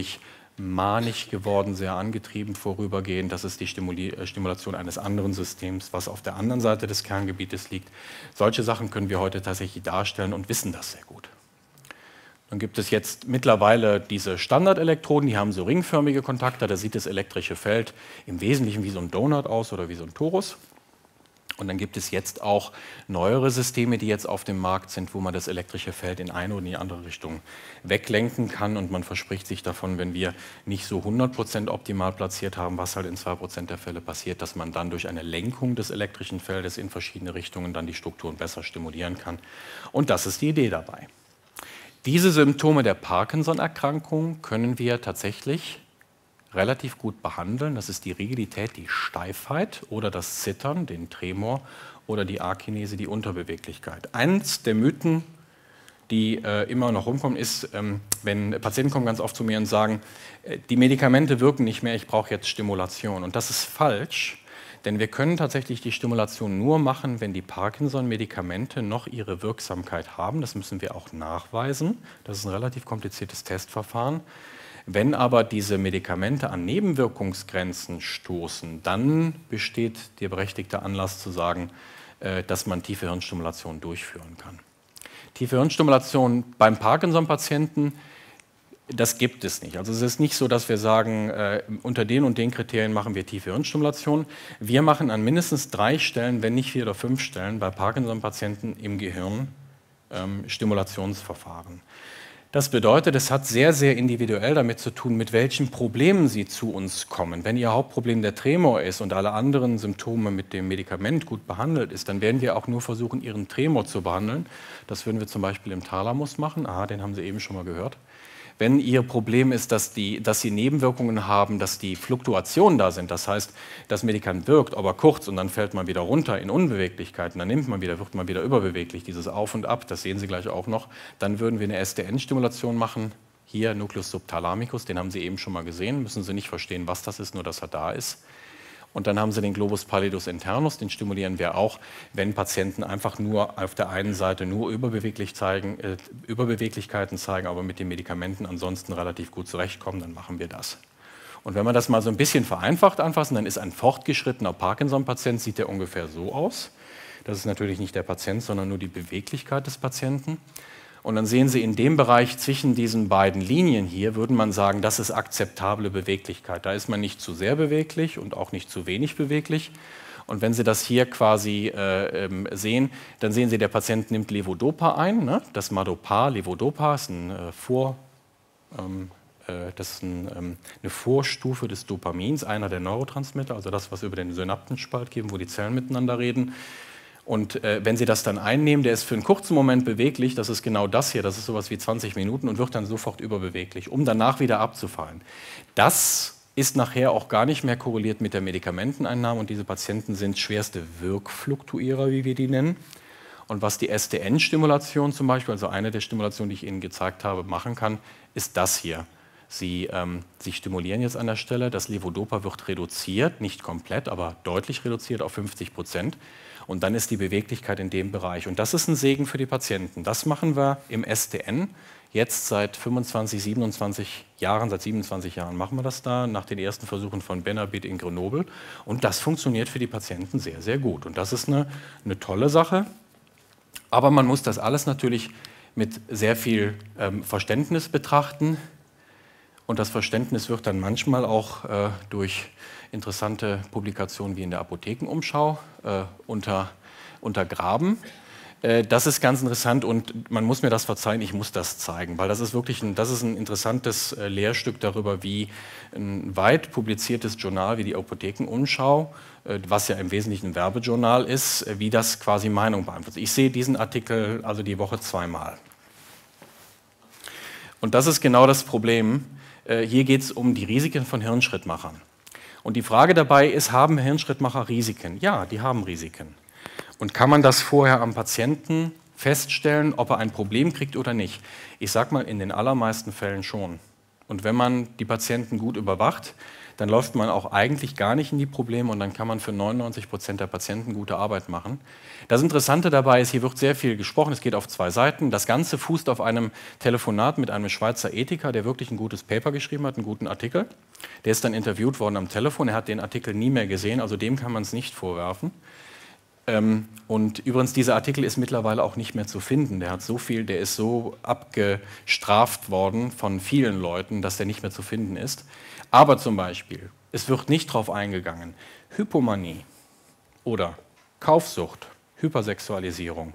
Speaker 3: manisch geworden, sehr angetrieben vorübergehend. Das ist die Stimulation eines anderen Systems, was auf der anderen Seite des Kerngebietes liegt. Solche Sachen können wir heute tatsächlich darstellen und wissen das sehr gut. Dann gibt es jetzt mittlerweile diese Standardelektroden, die haben so ringförmige Kontakte, da sieht das elektrische Feld im Wesentlichen wie so ein Donut aus oder wie so ein Torus. Und dann gibt es jetzt auch neuere Systeme, die jetzt auf dem Markt sind, wo man das elektrische Feld in eine oder in die andere Richtung weglenken kann. Und man verspricht sich davon, wenn wir nicht so 100% optimal platziert haben, was halt in 2% der Fälle passiert, dass man dann durch eine Lenkung des elektrischen Feldes in verschiedene Richtungen dann die Strukturen besser stimulieren kann. Und das ist die Idee dabei. Diese Symptome der Parkinson-Erkrankung können wir tatsächlich relativ gut behandeln. Das ist die Rigidität, die Steifheit oder das Zittern, den Tremor oder die Akinese, die Unterbeweglichkeit. Eins der Mythen, die immer noch rumkommen, ist, wenn Patienten kommen ganz oft zu mir und sagen, die Medikamente wirken nicht mehr, ich brauche jetzt Stimulation. Und das ist falsch, denn wir können tatsächlich die Stimulation nur machen, wenn die Parkinson-Medikamente noch ihre Wirksamkeit haben. Das müssen wir auch nachweisen. Das ist ein relativ kompliziertes Testverfahren. Wenn aber diese Medikamente an Nebenwirkungsgrenzen stoßen, dann besteht der berechtigte Anlass zu sagen, dass man tiefe Hirnstimulation durchführen kann. Tiefe Hirnstimulation beim Parkinson-Patienten, das gibt es nicht. Also es ist nicht so, dass wir sagen, unter den und den Kriterien machen wir tiefe Hirnstimulation. Wir machen an mindestens 3 Stellen, wenn nicht 4 oder 5 Stellen, bei Parkinson-Patienten im Gehirn Stimulationsverfahren. Das bedeutet, es hat sehr, sehr individuell damit zu tun, mit welchen Problemen Sie zu uns kommen. Wenn Ihr Hauptproblem der Tremor ist und alle anderen Symptome mit dem Medikament gut behandelt ist, dann werden wir auch nur versuchen, Ihren Tremor zu behandeln. Das würden wir zum Beispiel im Thalamus machen. Aha, den haben Sie eben schon mal gehört. Wenn Ihr Problem ist, dass Sie Nebenwirkungen haben, dass die Fluktuationen da sind, das heißt, das Medikament wirkt, aber kurz und dann fällt man wieder runter in Unbeweglichkeiten, dann wird man wieder überbeweglich, dieses Auf und Ab, das sehen Sie gleich auch noch, dann würden wir eine SDN-Stimulation machen. Hier Nucleus subthalamicus, den haben Sie eben schon mal gesehen, müssen Sie nicht verstehen, was das ist, nur dass er da ist. Und dann haben Sie den Globus pallidus internus, den stimulieren wir auch, wenn Patienten einfach nur auf der einen Seite nur Überbeweglichkeiten zeigen, aber mit den Medikamenten ansonsten relativ gut zurechtkommen, dann machen wir das. Und wenn wir das mal so ein bisschen vereinfacht anfassen, dann ist ein fortgeschrittener Parkinson-Patient, sieht der ungefähr so aus. Das ist natürlich nicht der Patient, sondern nur die Beweglichkeit des Patienten. Und dann sehen Sie in dem Bereich zwischen diesen beiden Linien hier, würde man sagen, das ist akzeptable Beweglichkeit. Da ist man nicht zu sehr beweglich und auch nicht zu wenig beweglich. Und wenn Sie das hier quasi sehen, dann sehen Sie, der Patient nimmt Levodopa ein. Ne? Das Madopar, Levodopa ist eine Vorstufe des Dopamins, einer der Neurotransmitter, also das, was über den Synapsenspalt geht, wo die Zellen miteinander reden. Und wenn Sie das dann einnehmen, der ist für einen kurzen Moment beweglich, das ist genau das hier, das ist sowas wie 20 Minuten und wird dann sofort überbeweglich, um danach wieder abzufallen. Das ist nachher auch gar nicht mehr korreliert mit der Medikamenteneinnahme und diese Patienten sind schwerste Wirkfluktuierer, wie wir die nennen. Und was die SDN-Stimulation zum Beispiel, also eine der Stimulationen, die ich Ihnen gezeigt habe, machen kann, ist das hier. Sie stimulieren jetzt an der Stelle, das Levodopa wird reduziert, nicht komplett, aber deutlich reduziert auf 50%. Und dann ist die Beweglichkeit in dem Bereich. Und das ist ein Segen für die Patienten. Das machen wir im SDN jetzt seit 25, 27 Jahren. Seit 27 Jahren machen wir das da, nach den ersten Versuchen von Benabit in Grenoble. Und das funktioniert für die Patienten sehr, sehr gut. Und das ist eine tolle Sache. Aber man muss das alles natürlich mit sehr viel Verständnis betrachten. Und das Verständnis wird dann manchmal auch durch interessante Publikationen wie in der Apothekenumschau untergraben. Das ist ganz interessant und man muss mir das verzeihen, ich muss das zeigen, weil das ist wirklich ein interessantes Lehrstück darüber, wie ein weit publiziertes Journal wie die Apothekenumschau, was ja im Wesentlichen ein Werbejournal ist, wie das quasi Meinung beeinflusst. Ich sehe diesen Artikel also die Woche 2-mal. Und das ist genau das Problem. Hier geht es um die Risiken von Hirnschrittmachern. Und die Frage dabei ist, haben Hirnschrittmacher Risiken? Ja, die haben Risiken. Und kann man das vorher am Patienten feststellen, ob er ein Problem kriegt oder nicht? Ich sage mal, in den allermeisten Fällen schon. Und wenn man die Patienten gut überwacht, dann läuft man auch eigentlich gar nicht in die Probleme und dann kann man für 99% der Patienten gute Arbeit machen. Das Interessante dabei ist, hier wird sehr viel gesprochen, es geht auf 2 Seiten. Das Ganze fußt auf einem Telefonat mit einem Schweizer Ethiker, der wirklich ein gutes Paper geschrieben hat, einen guten Artikel. Der ist dann interviewt worden am Telefon, er hat den Artikel nie mehr gesehen, also dem kann man es nicht vorwerfen. Und übrigens, dieser Artikel ist mittlerweile auch nicht mehr zu finden. Der ist so abgestraft worden von vielen Leuten, dass der nicht mehr zu finden ist. Aber zum Beispiel, es wird nicht darauf eingegangen, Hypomanie oder Kaufsucht, Hypersexualisierung,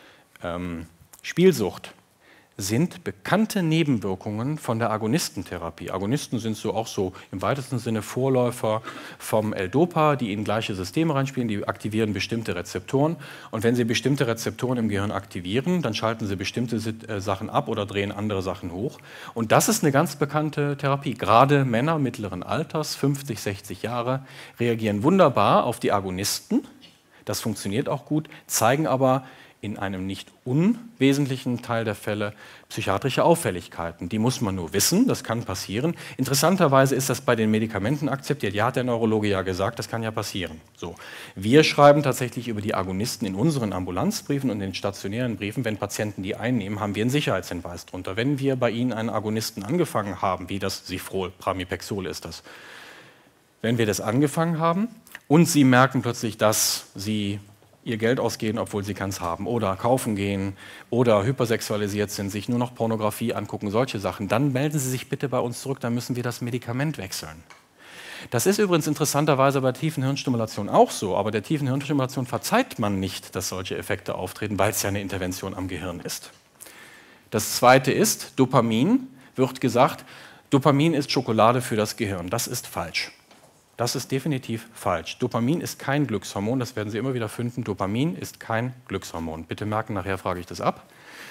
Speaker 3: Spielsucht sind bekannte Nebenwirkungen von der Agonistentherapie. Agonisten sind auch so im weitesten Sinne Vorläufer vom L-Dopa, die in gleiche Systeme reinspielen, die aktivieren bestimmte Rezeptoren. Und wenn sie bestimmte Rezeptoren im Gehirn aktivieren, dann schalten sie bestimmte Sachen ab oder drehen andere Sachen hoch. Und das ist eine ganz bekannte Therapie. Gerade Männer mittleren Alters, 50, 60 Jahre, reagieren wunderbar auf die Agonisten. Das funktioniert auch gut, zeigen aber in einem nicht unwesentlichen Teil der Fälle psychiatrische Auffälligkeiten. Die muss man nur wissen, das kann passieren. Interessanterweise ist das bei den Medikamenten akzeptiert. Ja, hat der Neurologe ja gesagt, das kann ja passieren. So. Wir schreiben tatsächlich über die Agonisten in unseren Ambulanzbriefen und den stationären Briefen, wenn Patienten die einnehmen, haben wir einen Sicherheitshinweis drunter. Wenn wir bei Ihnen einen Agonisten angefangen haben, wie das Sifrol, Pramipexol ist das, wenn wir das angefangen haben und Sie merken plötzlich, dass Sie ihr Geld ausgeben, obwohl sie keins haben, oder kaufen gehen oder hypersexualisiert sind, sich nur noch Pornografie angucken, solche Sachen, dann melden Sie sich bitte bei uns zurück, dann müssen wir das Medikament wechseln. Das ist übrigens interessanterweise bei tiefen Hirnstimulation auch so, aber der tiefen Hirnstimulation verzeiht man nicht, dass solche Effekte auftreten, weil es ja eine Intervention am Gehirn ist. Das Zweite ist, Dopamin wird gesagt, Dopamin ist Schokolade für das Gehirn. Das ist falsch. Das ist definitiv falsch. Dopamin ist kein Glückshormon, das werden Sie immer wieder finden. Dopamin ist kein Glückshormon. Bitte merken, nachher frage ich das ab.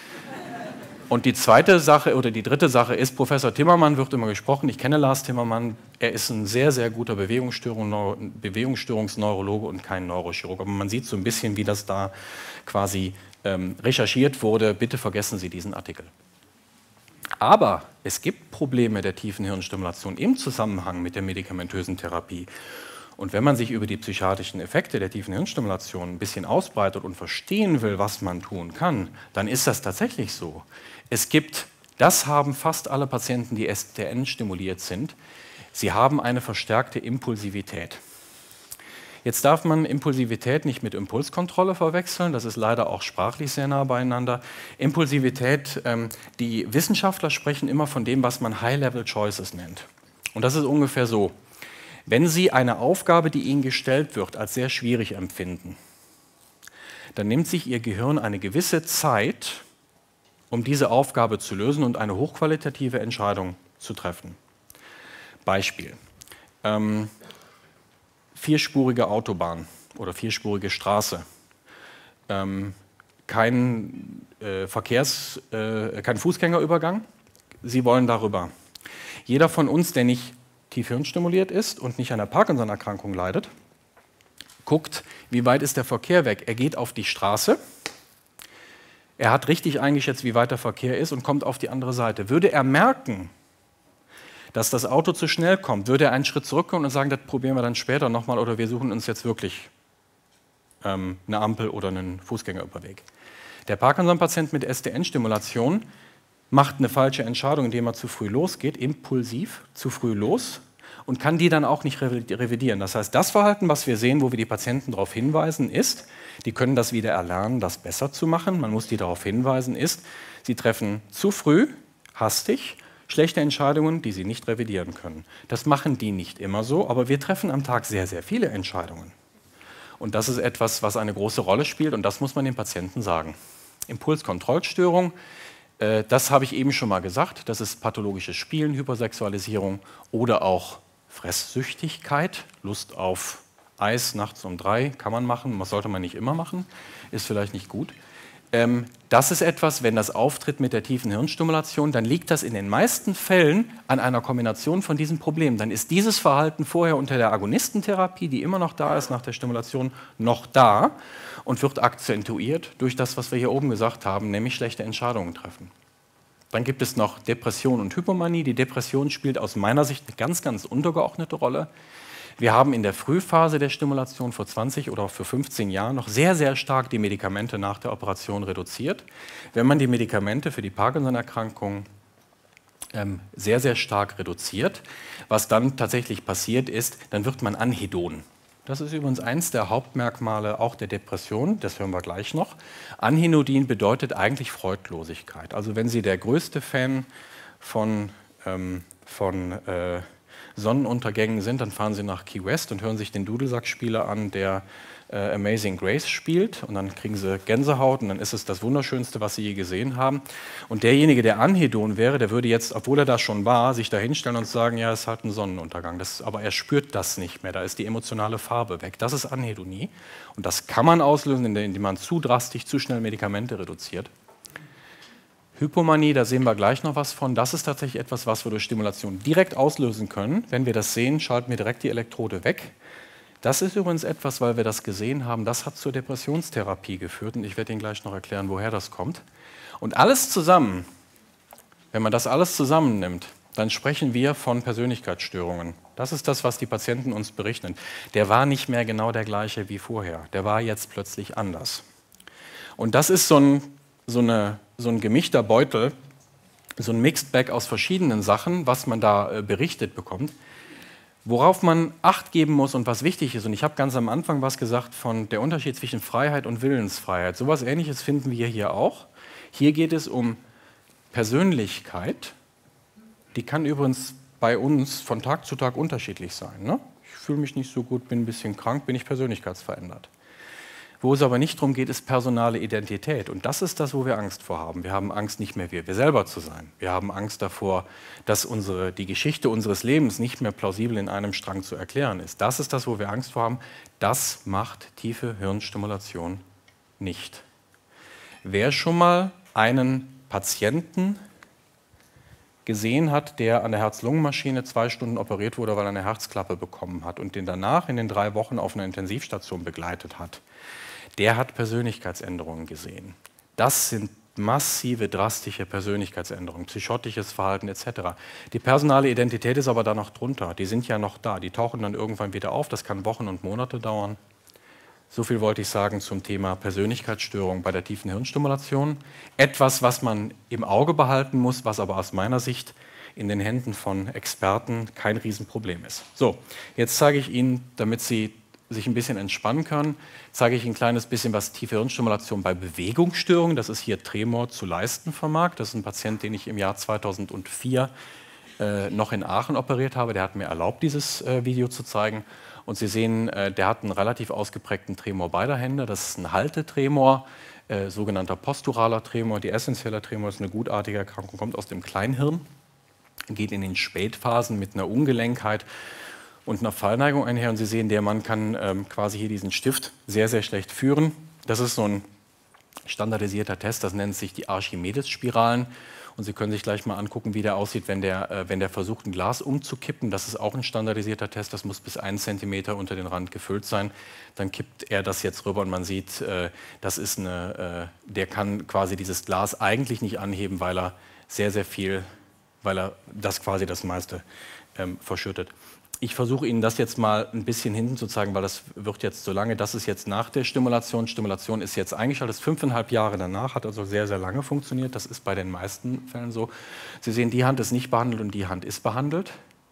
Speaker 3: Und die zweite Sache oder die dritte Sache ist, Professor Timmermann wird immer gesprochen, ich kenne Lars Timmermann, er ist ein sehr, sehr guter Bewegungsstörungsneurologe und kein Neurochirurg. Aber man sieht so ein bisschen, wie das da quasi recherchiert wurde. Bitte vergessen Sie diesen Artikel. Aber es gibt Probleme der tiefen Hirnstimulation im Zusammenhang mit der medikamentösen Therapie. Und wenn man sich über die psychiatrischen Effekte der tiefen Hirnstimulation ein bisschen ausbreitet und verstehen will, was man tun kann, dann ist das tatsächlich so. Das haben fast alle Patienten, die STN stimuliert sind, sie haben eine verstärkte Impulsivität. Jetzt darf man Impulsivität nicht mit Impulskontrolle verwechseln, das ist leider auch sprachlich sehr nah beieinander. Impulsivität, die Wissenschaftler sprechen immer von dem, was man High-Level Choices nennt. Und das ist ungefähr so, wenn Sie eine Aufgabe, die Ihnen gestellt wird, als sehr schwierig empfinden, dann nimmt sich Ihr Gehirn eine gewisse Zeit, um diese Aufgabe zu lösen und eine hochqualitative Entscheidung zu treffen. Beispiel. Vierspurige Autobahn oder vierspurige Straße, kein Fußgängerübergang, Sie wollen darüber. Jeder von uns, der nicht tief hirnstimuliert ist und nicht an einer Parkinson-Erkrankung leidet, guckt, wie weit ist der Verkehr weg. Er geht auf die Straße, er hat richtig eingeschätzt, wie weit der Verkehr ist und kommt auf die andere Seite. Würde er merken, dass das Auto zu schnell kommt, würde er einen Schritt zurückkommen und sagen, das probieren wir dann später nochmal oder wir suchen uns jetzt wirklich eine Ampel oder einen Fußgängerüberweg. Der Parkinson-Patient mit STN-Stimulation macht eine falsche Entscheidung, indem er zu früh losgeht, impulsiv zu früh los und kann die dann auch nicht revidieren. Das heißt, das Verhalten, was wir sehen, wo wir die Patienten darauf hinweisen, ist, die können das wieder erlernen, das besser zu machen. Man muss die darauf hinweisen, ist, sie treffen zu früh, hastig, schlechte Entscheidungen, die sie nicht revidieren können. Das machen die nicht immer so, aber wir treffen am Tag sehr, sehr viele Entscheidungen. Und das ist etwas, was eine große Rolle spielt und das muss man den Patienten sagen. Impulskontrollstörung, das habe ich eben schon mal gesagt, das ist pathologisches Spielen, Hypersexualisierung oder auch Fresssüchtigkeit, Lust auf Eis nachts um 3 kann man machen, das sollte man nicht immer machen, ist vielleicht nicht gut. Das ist etwas, wenn das auftritt mit der tiefen Hirnstimulation, dann liegt das in den meisten Fällen an einer Kombination von diesen Problemen. Dann ist dieses Verhalten vorher unter der Agonistentherapie, die immer noch da ist nach der Stimulation, noch da und wird akzentuiert durch das, was wir hier oben gesagt haben, nämlich schlechte Entscheidungen treffen. Dann gibt es noch Depression und Hypomanie. Die Depression spielt aus meiner Sicht eine ganz, ganz untergeordnete Rolle. Wir haben in der Frühphase der Stimulation vor 20 oder für 15 Jahren noch sehr, sehr stark die Medikamente nach der Operation reduziert. Wenn man die Medikamente für die Parkinson-Erkrankung sehr, sehr stark reduziert, was dann tatsächlich passiert ist, dann wird man Anhedon. Das ist übrigens eins der Hauptmerkmale auch der Depression, das hören wir gleich noch. Anhedonien bedeutet eigentlich Freudlosigkeit. Also wenn Sie der größte Fan von Sonnenuntergängen sind, dann fahren Sie nach Key West und hören sich den Dudelsackspieler an, der Amazing Grace spielt und dann kriegen sie Gänsehaut und dann ist es das Wunderschönste, was sie je gesehen haben. Und derjenige, der Anhedon wäre, der würde jetzt, obwohl er das schon war, sich da hinstellen und sagen, ja, es ist halt ein Sonnenuntergang. Aber er spürt das nicht mehr, da ist die emotionale Farbe weg. Das ist Anhedonie und das kann man auslösen, indem man zu drastisch, zu schnell Medikamente reduziert. Hypomanie, da sehen wir gleich noch was von. Das ist tatsächlich etwas, was wir durch Stimulation direkt auslösen können. Wenn wir das sehen, schalten wir direkt die Elektrode weg. Das ist übrigens etwas, weil wir das gesehen haben, das hat zur Depressionstherapie geführt und ich werde Ihnen gleich noch erklären, woher das kommt. Und alles zusammen, wenn man das alles zusammennimmt, dann sprechen wir von Persönlichkeitsstörungen. Das ist das, was die Patienten uns berichten. Der war nicht mehr genau der gleiche wie vorher, der war jetzt plötzlich anders. Und das ist so ein gemischter Beutel, so ein Mixed Bag aus verschiedenen Sachen, was man da berichtet bekommt. Worauf man Acht geben muss und was wichtig ist, und ich habe ganz am Anfang was gesagt von der Unterschied zwischen Freiheit und Willensfreiheit. So etwas Ähnliches finden wir hier auch. Hier geht es um Persönlichkeit. Die kann übrigens bei uns von Tag zu Tag unterschiedlich sein. Ne? Ich fühle mich nicht so gut, bin ein bisschen krank, bin ich persönlichkeitsverändert. Wo es aber nicht darum geht, ist personale Identität. Und das ist das, wo wir Angst vor haben. Wir haben Angst, nicht mehr wir selber zu sein. Wir haben Angst davor, dass die Geschichte unseres Lebens nicht mehr plausibel in einem Strang zu erklären ist. Das ist das, wo wir Angst vor haben. Das macht tiefe Hirnstimulation nicht. Wer schon mal einen Patienten gesehen hat, der an der Herz-Lungen-Maschine 2 Stunden operiert wurde, weil er eine Herzklappe bekommen hat und den danach in den 3 Wochen auf einer Intensivstation begleitet hat, der hat Persönlichkeitsänderungen gesehen. Das sind massive, drastische Persönlichkeitsänderungen, psychotisches Verhalten etc. Die personale Identität ist aber da noch drunter. Die sind ja noch da, die tauchen dann irgendwann wieder auf. Das kann Wochen und Monate dauern. So viel wollte ich sagen zum Thema Persönlichkeitsstörung bei der tiefen Hirnstimulation. Etwas, was man im Auge behalten muss, was aber aus meiner Sicht in den Händen von Experten kein Riesenproblem ist. So, jetzt zeige ich Ihnen, damit Sie sich ein bisschen entspannen können, zeige ich ein kleines bisschen was tiefe Hirnstimulation bei Bewegungsstörungen. Das ist hier Tremor zu leisten vermag. Das ist ein Patient, den ich im Jahr 2004 noch in Aachen operiert habe. Der hat mir erlaubt, dieses Video zu zeigen. Und Sie sehen, der hat einen relativ ausgeprägten Tremor beider Hände. Das ist ein Haltetremor, sogenannter posturaler Tremor. Die essentielle Tremor ist eine gutartige Erkrankung, kommt aus dem Kleinhirn, geht in den Spätphasen mit einer Ungelenkheit und einer Fallneigung einher. Und Sie sehen, der Mann kann quasi hier diesen Stift sehr, sehr schlecht führen. Das ist so ein standardisierter Test, das nennt sich die Archimedes-Spiralen. Und Sie können sich gleich mal angucken, wie der aussieht, wenn der versucht, ein Glas umzukippen. Das ist auch ein standardisierter Test, das muss bis 1 Zentimeter unter den Rand gefüllt sein. Dann kippt er das jetzt rüber und man sieht, der kann quasi dieses Glas eigentlich nicht anheben, weil er das quasi das meiste verschüttet. Ich versuche Ihnen das jetzt mal ein bisschen hinten zu zeigen, weil das wird jetzt so lange. Das ist jetzt nach der Stimulation. Stimulation ist jetzt eingeschaltet, ist 5,5 Jahre danach, hat also sehr, sehr lange funktioniert. Das ist bei den meisten Fällen so. Sie sehen, die Hand ist nicht behandelt und die Hand ist behandelt.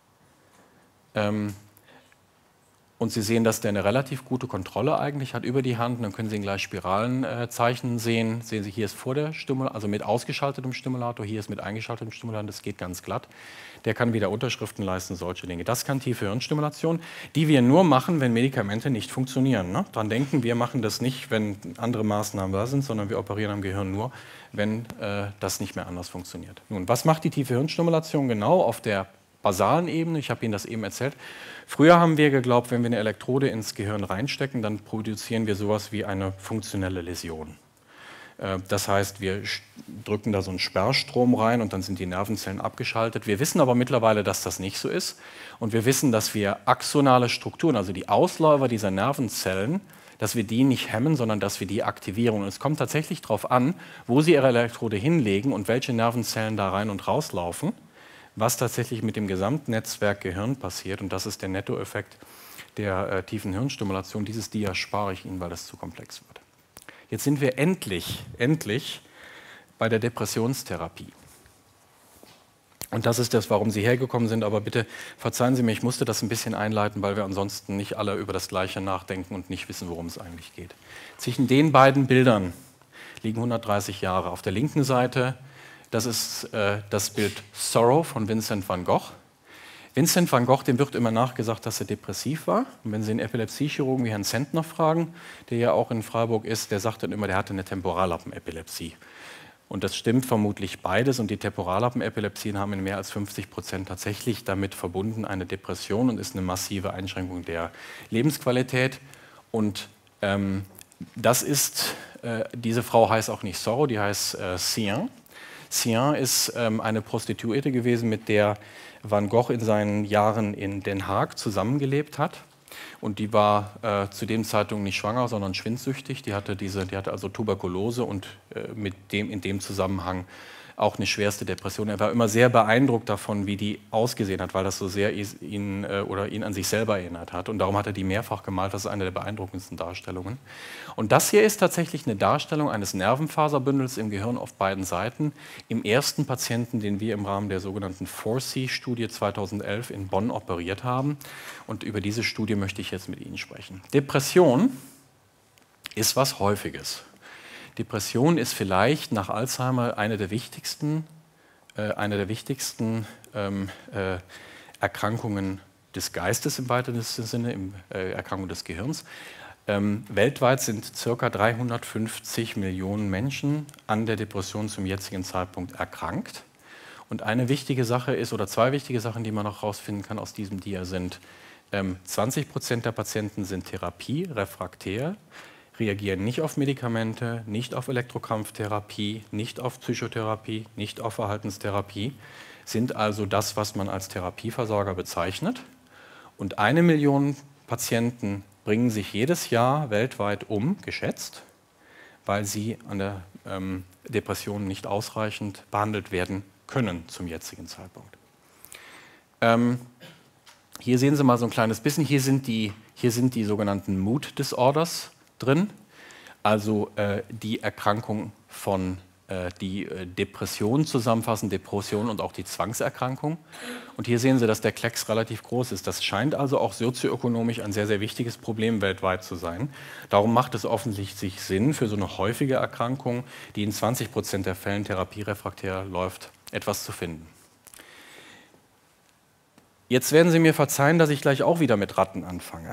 Speaker 3: Und Sie sehen, dass der eine relativ gute Kontrolle eigentlich hat über die Hand. Und dann können Sie gleich Spiralenzeichen sehen. Sehen Sie, hier ist vor der Stimulator, also mit ausgeschaltetem Stimulator, hier ist mit eingeschaltetem Stimulator, das geht ganz glatt. Der kann wieder Unterschriften leisten, solche Dinge. Das kann tiefe Hirnstimulation, die wir nur machen, wenn Medikamente nicht funktionieren. Ne? Daran denken, wir machen das nicht, wenn andere Maßnahmen da sind, sondern wir operieren am Gehirn nur, wenn das nicht mehr anders funktioniert. Nun, was macht die tiefe Hirnstimulation genau auf der basalen Ebene? Ich habe Ihnen das eben erzählt. Früher haben wir geglaubt, wenn wir eine Elektrode ins Gehirn reinstecken, dann produzieren wir sowas wie eine funktionelle Läsion. Das heißt, wir drücken da so einen Sperrstrom rein und dann sind die Nervenzellen abgeschaltet. Wir wissen aber mittlerweile, dass das nicht so ist. Und wir wissen, dass wir axonale Strukturen, also die Ausläufer dieser Nervenzellen, dass wir die nicht hemmen, sondern dass wir die aktivieren. Und es kommt tatsächlich darauf an, wo Sie Ihre Elektrode hinlegen und welche Nervenzellen da rein und rauslaufen, was tatsächlich mit dem Gesamtnetzwerk Gehirn passiert. Und das ist der Nettoeffekt der tiefen Hirnstimulation. Dieses Dia spare ich Ihnen, weil das zu komplex wird. Jetzt sind wir endlich bei der Depressionstherapie. Und das ist das, warum Sie hergekommen sind. Aber bitte verzeihen Sie mir, ich musste das ein bisschen einleiten, weil wir ansonsten nicht alle über das Gleiche nachdenken und nicht wissen, worum es eigentlich geht. Zwischen den beiden Bildern liegen 130 Jahre. Auf der linken Seite, das ist das Bild Sorrow von Vincent van Gogh. Vincent van Gogh, dem wird immer nachgesagt, dass er depressiv war. Und wenn Sie einen Epilepsiechirurgen wie Herrn Zentner fragen, der ja auch in Freiburg ist, der sagt dann immer, der hatte eine Temporallappenepilepsie. Und das stimmt vermutlich beides. Und die Temporallappenepilepsien haben in mehr als 50% tatsächlich damit verbunden eine Depression und ist eine massive Einschränkung der Lebensqualität. Und diese Frau heißt auch nicht Sorrow, die heißt Cian. Cian ist eine Prostituierte gewesen, mit der Van Gogh in seinen Jahren in Den Haag zusammengelebt hat. Und die war zu dem Zeitpunkt nicht schwanger, sondern schwindsüchtig. Die hatte also Tuberkulose und in dem Zusammenhang auch eine schwerste Depression. Er war immer sehr beeindruckt davon, wie die ausgesehen hat, weil das so sehr ihn an sich selber erinnert hat. Und darum hat er die mehrfach gemalt. Das ist eine der beeindruckendsten Darstellungen. Und das hier ist tatsächlich eine Darstellung eines Nervenfaserbündels im Gehirn auf beiden Seiten. Im ersten Patienten, den wir im Rahmen der sogenannten 4C-Studie 2011 in Bonn operiert haben. Und über diese Studie möchte ich jetzt mit Ihnen sprechen. Depression ist was Häufiges. Depression ist vielleicht nach Alzheimer eine der wichtigsten Erkrankungen des Geistes im weitesten Sinne, Erkrankung des Gehirns. Weltweit sind ca. 350 Millionen Menschen an der Depression zum jetzigen Zeitpunkt erkrankt. Und eine wichtige Sache ist, oder zwei wichtige Sachen, die man noch herausfinden kann aus diesem Dia, sind 20% der Patienten sind therapierefraktär, reagieren nicht auf Medikamente, nicht auf Elektrokrampftherapie, nicht auf Psychotherapie, nicht auf Verhaltenstherapie, sind also das, was man als Therapieversorger bezeichnet. Und 1 Million Patienten bringen sich jedes Jahr weltweit um, geschätzt, weil sie an der Depression nicht ausreichend behandelt werden können zum jetzigen Zeitpunkt. Hier sehen Sie mal so ein kleines bisschen, hier sind die sogenannten Mood Disorders drin, also die Erkrankung von die Depression zusammenfassen, Depression und auch die Zwangserkrankung. Und hier sehen Sie, dass der Klecks relativ groß ist. Das scheint also auch sozioökonomisch ein sehr, sehr wichtiges Problem weltweit zu sein. Darum macht es offensichtlich Sinn, für so eine häufige Erkrankung, die in 20% der Fällen therapierefraktär läuft, etwas zu finden. Jetzt werden Sie mir verzeihen, dass ich gleich auch wieder mit Ratten anfange.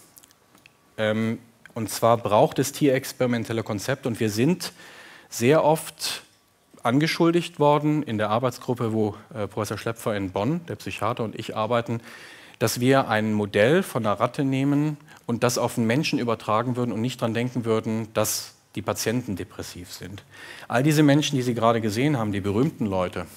Speaker 3: Und zwar braucht es tierexperimentelle Konzepte und wir sind sehr oft angeschuldigt worden in der Arbeitsgruppe, wo Professor Schlepfer in Bonn, der Psychiater, und ich arbeiten, dass wir ein Modell von einer Ratte nehmen und das auf einen Menschen übertragen würden und nicht daran denken würden, dass die Patienten depressiv sind. All diese Menschen, die Sie gerade gesehen haben, die berühmten Leute,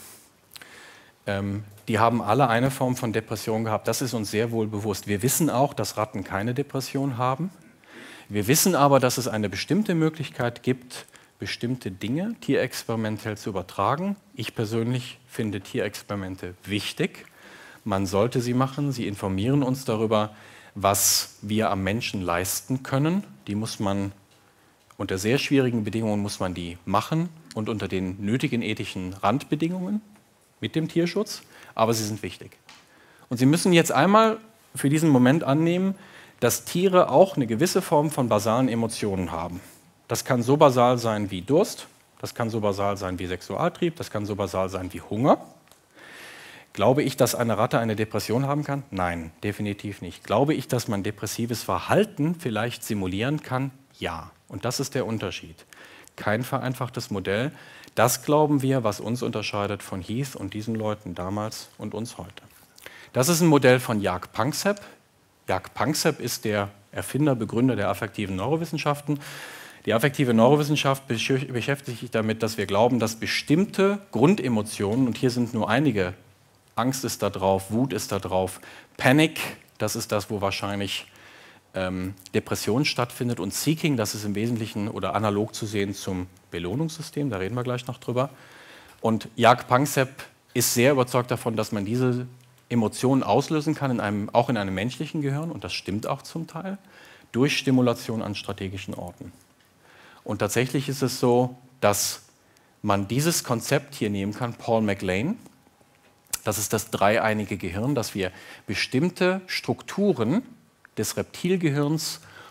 Speaker 3: die haben alle eine Form von Depression gehabt. Das ist uns sehr wohl bewusst. Wir wissen auch, dass Ratten keine Depression haben. Wir wissen aber, dass es eine bestimmte Möglichkeit gibt, bestimmte Dinge tierexperimentell zu übertragen. Ich persönlich finde Tierexperimente wichtig. Man sollte sie machen. Sie informieren uns darüber, was wir am Menschen leisten können. Die muss man unter sehr schwierigen Bedingungen muss man die machen und unter den nötigen ethischen Randbedingungen mit dem Tierschutz. Aber sie sind wichtig. Und Sie müssen jetzt einmal für diesen Moment annehmen, dass Tiere auch eine gewisse Form von basalen Emotionen haben. Das kann so basal sein wie Durst, das kann so basal sein wie Sexualtrieb, das kann so basal sein wie Hunger. Glaube ich, dass eine Ratte eine Depression haben kann? Nein, definitiv nicht. Glaube ich, dass man depressives Verhalten vielleicht simulieren kann? Ja. Und das ist der Unterschied. Kein vereinfachtes Modell. Das glauben wir, was uns unterscheidet von Heath und diesen Leuten damals und uns heute. Das ist ein Modell von Jaak Panksepp. Jaak Panksepp ist der Erfinder, Begründer der affektiven Neurowissenschaften. Die affektive Neurowissenschaft beschäftigt sich damit, dass wir glauben, dass bestimmte Grundemotionen, und hier sind nur einige, Angst ist da drauf, Wut ist da drauf, Panic, das ist das, wo wahrscheinlich Depression stattfindet, und Seeking, das ist im Wesentlichen oder analog zu sehen zum Belohnungssystem, da reden wir gleich noch drüber. Und Jaak Panksepp ist sehr überzeugt davon, dass man diese Emotionen auslösen kann, auch in einem menschlichen Gehirn, und das stimmt auch zum Teil, durch Stimulation an strategischen Orten. Und tatsächlich ist es so, dass man dieses Konzept hier nehmen kann, Paul MacLean, das ist das dreieinige Gehirn, dass wir bestimmte Strukturen des Reptilgehirns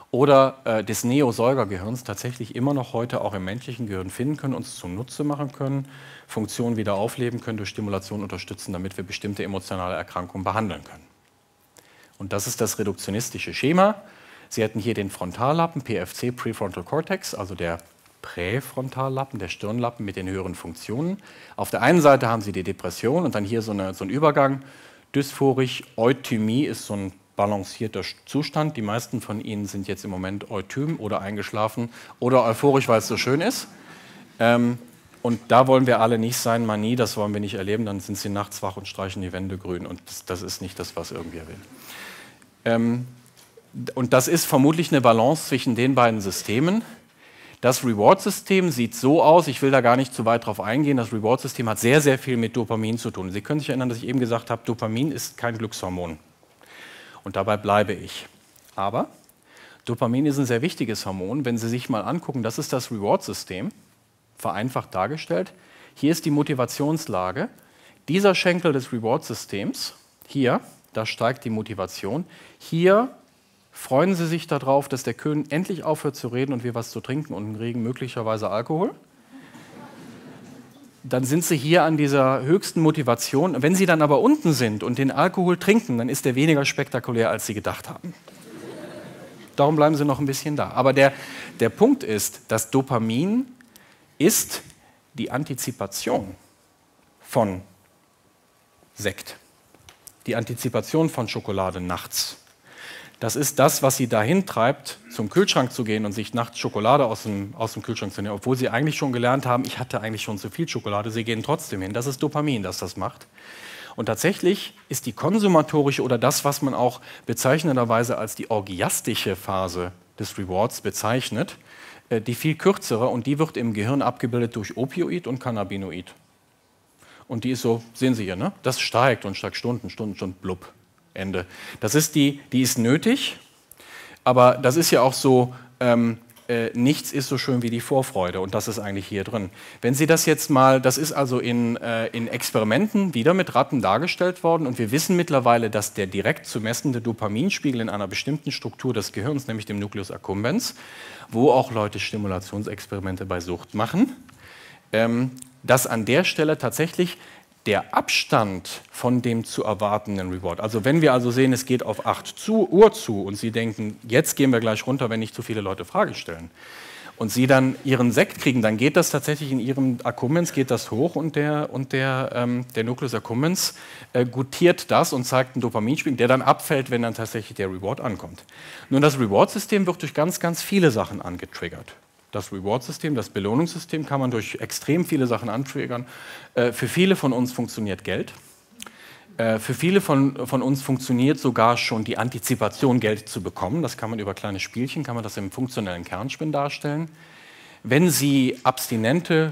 Speaker 3: oder des Neosäugergehirns tatsächlich immer noch heute auch im menschlichen Gehirn finden können, uns zunutze machen können, Funktionen wieder aufleben können, durch Stimulation unterstützen, damit wir bestimmte emotionale Erkrankungen behandeln können. Und das ist das reduktionistische Schema. Sie hätten hier den Frontallappen, PFC, Prefrontal Cortex, also der Präfrontallappen, der Stirnlappen mit den höheren Funktionen. Auf der einen Seite haben Sie die Depression und dann hier so ein Übergang. Dysphorisch, Euthymie ist so ein balancierter Zustand. Die meisten von Ihnen sind jetzt im Moment euthym oder eingeschlafen oder euphorisch, weil es so schön ist. Und da wollen wir alle nicht sein, Manie, das wollen wir nicht erleben. Dann sind Sie nachts wach und streichen die Wände grün und das ist nicht das, was irgendwer will. Und das ist vermutlich eine Balance zwischen den beiden Systemen. Das Reward-System sieht so aus, ich will da gar nicht zu weit drauf eingehen, das Reward-System hat sehr, sehr viel mit Dopamin zu tun. Sie können sich erinnern, dass ich eben gesagt habe, Dopamin ist kein Glückshormon. Und dabei bleibe ich. Aber Dopamin ist ein sehr wichtiges Hormon. Wenn Sie sich mal angucken, das ist das Reward-System, vereinfacht dargestellt. Hier ist die Motivationslage. Dieser Schenkel des Reward-Systems, hier, da steigt die Motivation. Hier freuen Sie sich darauf, dass der König endlich aufhört zu reden und wir was zu trinken und kriegen möglicherweise Alkohol. Dann sind Sie hier an dieser höchsten Motivation. Wenn Sie dann aber unten sind und den Alkohol trinken, dann ist der weniger spektakulär, als Sie gedacht haben. Darum bleiben Sie noch ein bisschen da. Aber der Punkt ist, dass Dopamin ist die Antizipation von Sekt, die Antizipation von Schokolade nachts. Das ist das, was Sie dahin treibt, zum Kühlschrank zu gehen und sich nachts Schokolade aus dem Kühlschrank zu nehmen, obwohl Sie eigentlich schon gelernt haben, ich hatte eigentlich schon zu viel Schokolade, Sie gehen trotzdem hin. Das ist Dopamin, das das macht. Und tatsächlich ist die konsumatorische oder das, was man auch bezeichnenderweise als die orgiastische Phase des Rewards bezeichnet, die viel kürzere und die wird im Gehirn abgebildet durch Opioid und Cannabinoid. Und die ist so, sehen Sie hier, ne? Das steigt und steigt Stunden, blub. Ende. Das ist die ist nötig, aber das ist ja auch so, nichts ist so schön wie die Vorfreude und das ist eigentlich hier drin. Wenn Sie das jetzt mal, das ist also in Experimenten wieder mit Ratten dargestellt worden und wir wissen mittlerweile, dass der direkt zu messende Dopaminspiegel in einer bestimmten Struktur des Gehirns, nämlich dem Nucleus accumbens, wo auch Leute Stimulationsexperimente bei Sucht machen, dass an der Stelle tatsächlich der Abstand von dem zu erwartenden Reward, also wenn wir also sehen, es geht auf 8 Uhr zu und Sie denken, jetzt gehen wir gleich runter, wenn nicht zu viele Leute Fragen stellen und Sie dann Ihren Sekt kriegen, dann geht das tatsächlich in Ihrem Accumbens, geht das hoch und der Nucleus accumbens gutiert das und zeigt einen Dopaminspiegel, der dann abfällt, wenn dann tatsächlich der Reward ankommt. Nun, das Reward-System wird durch ganz, ganz viele Sachen angetriggert. Das Reward-System, das Belohnungssystem kann man durch extrem viele Sachen antriggern. Für viele von uns funktioniert Geld. Für viele von uns funktioniert sogar schon die Antizipation, Geld zu bekommen. Das kann man über kleine Spielchen, kann man das im funktionellen Kernspin darstellen. Wenn Sie abstinente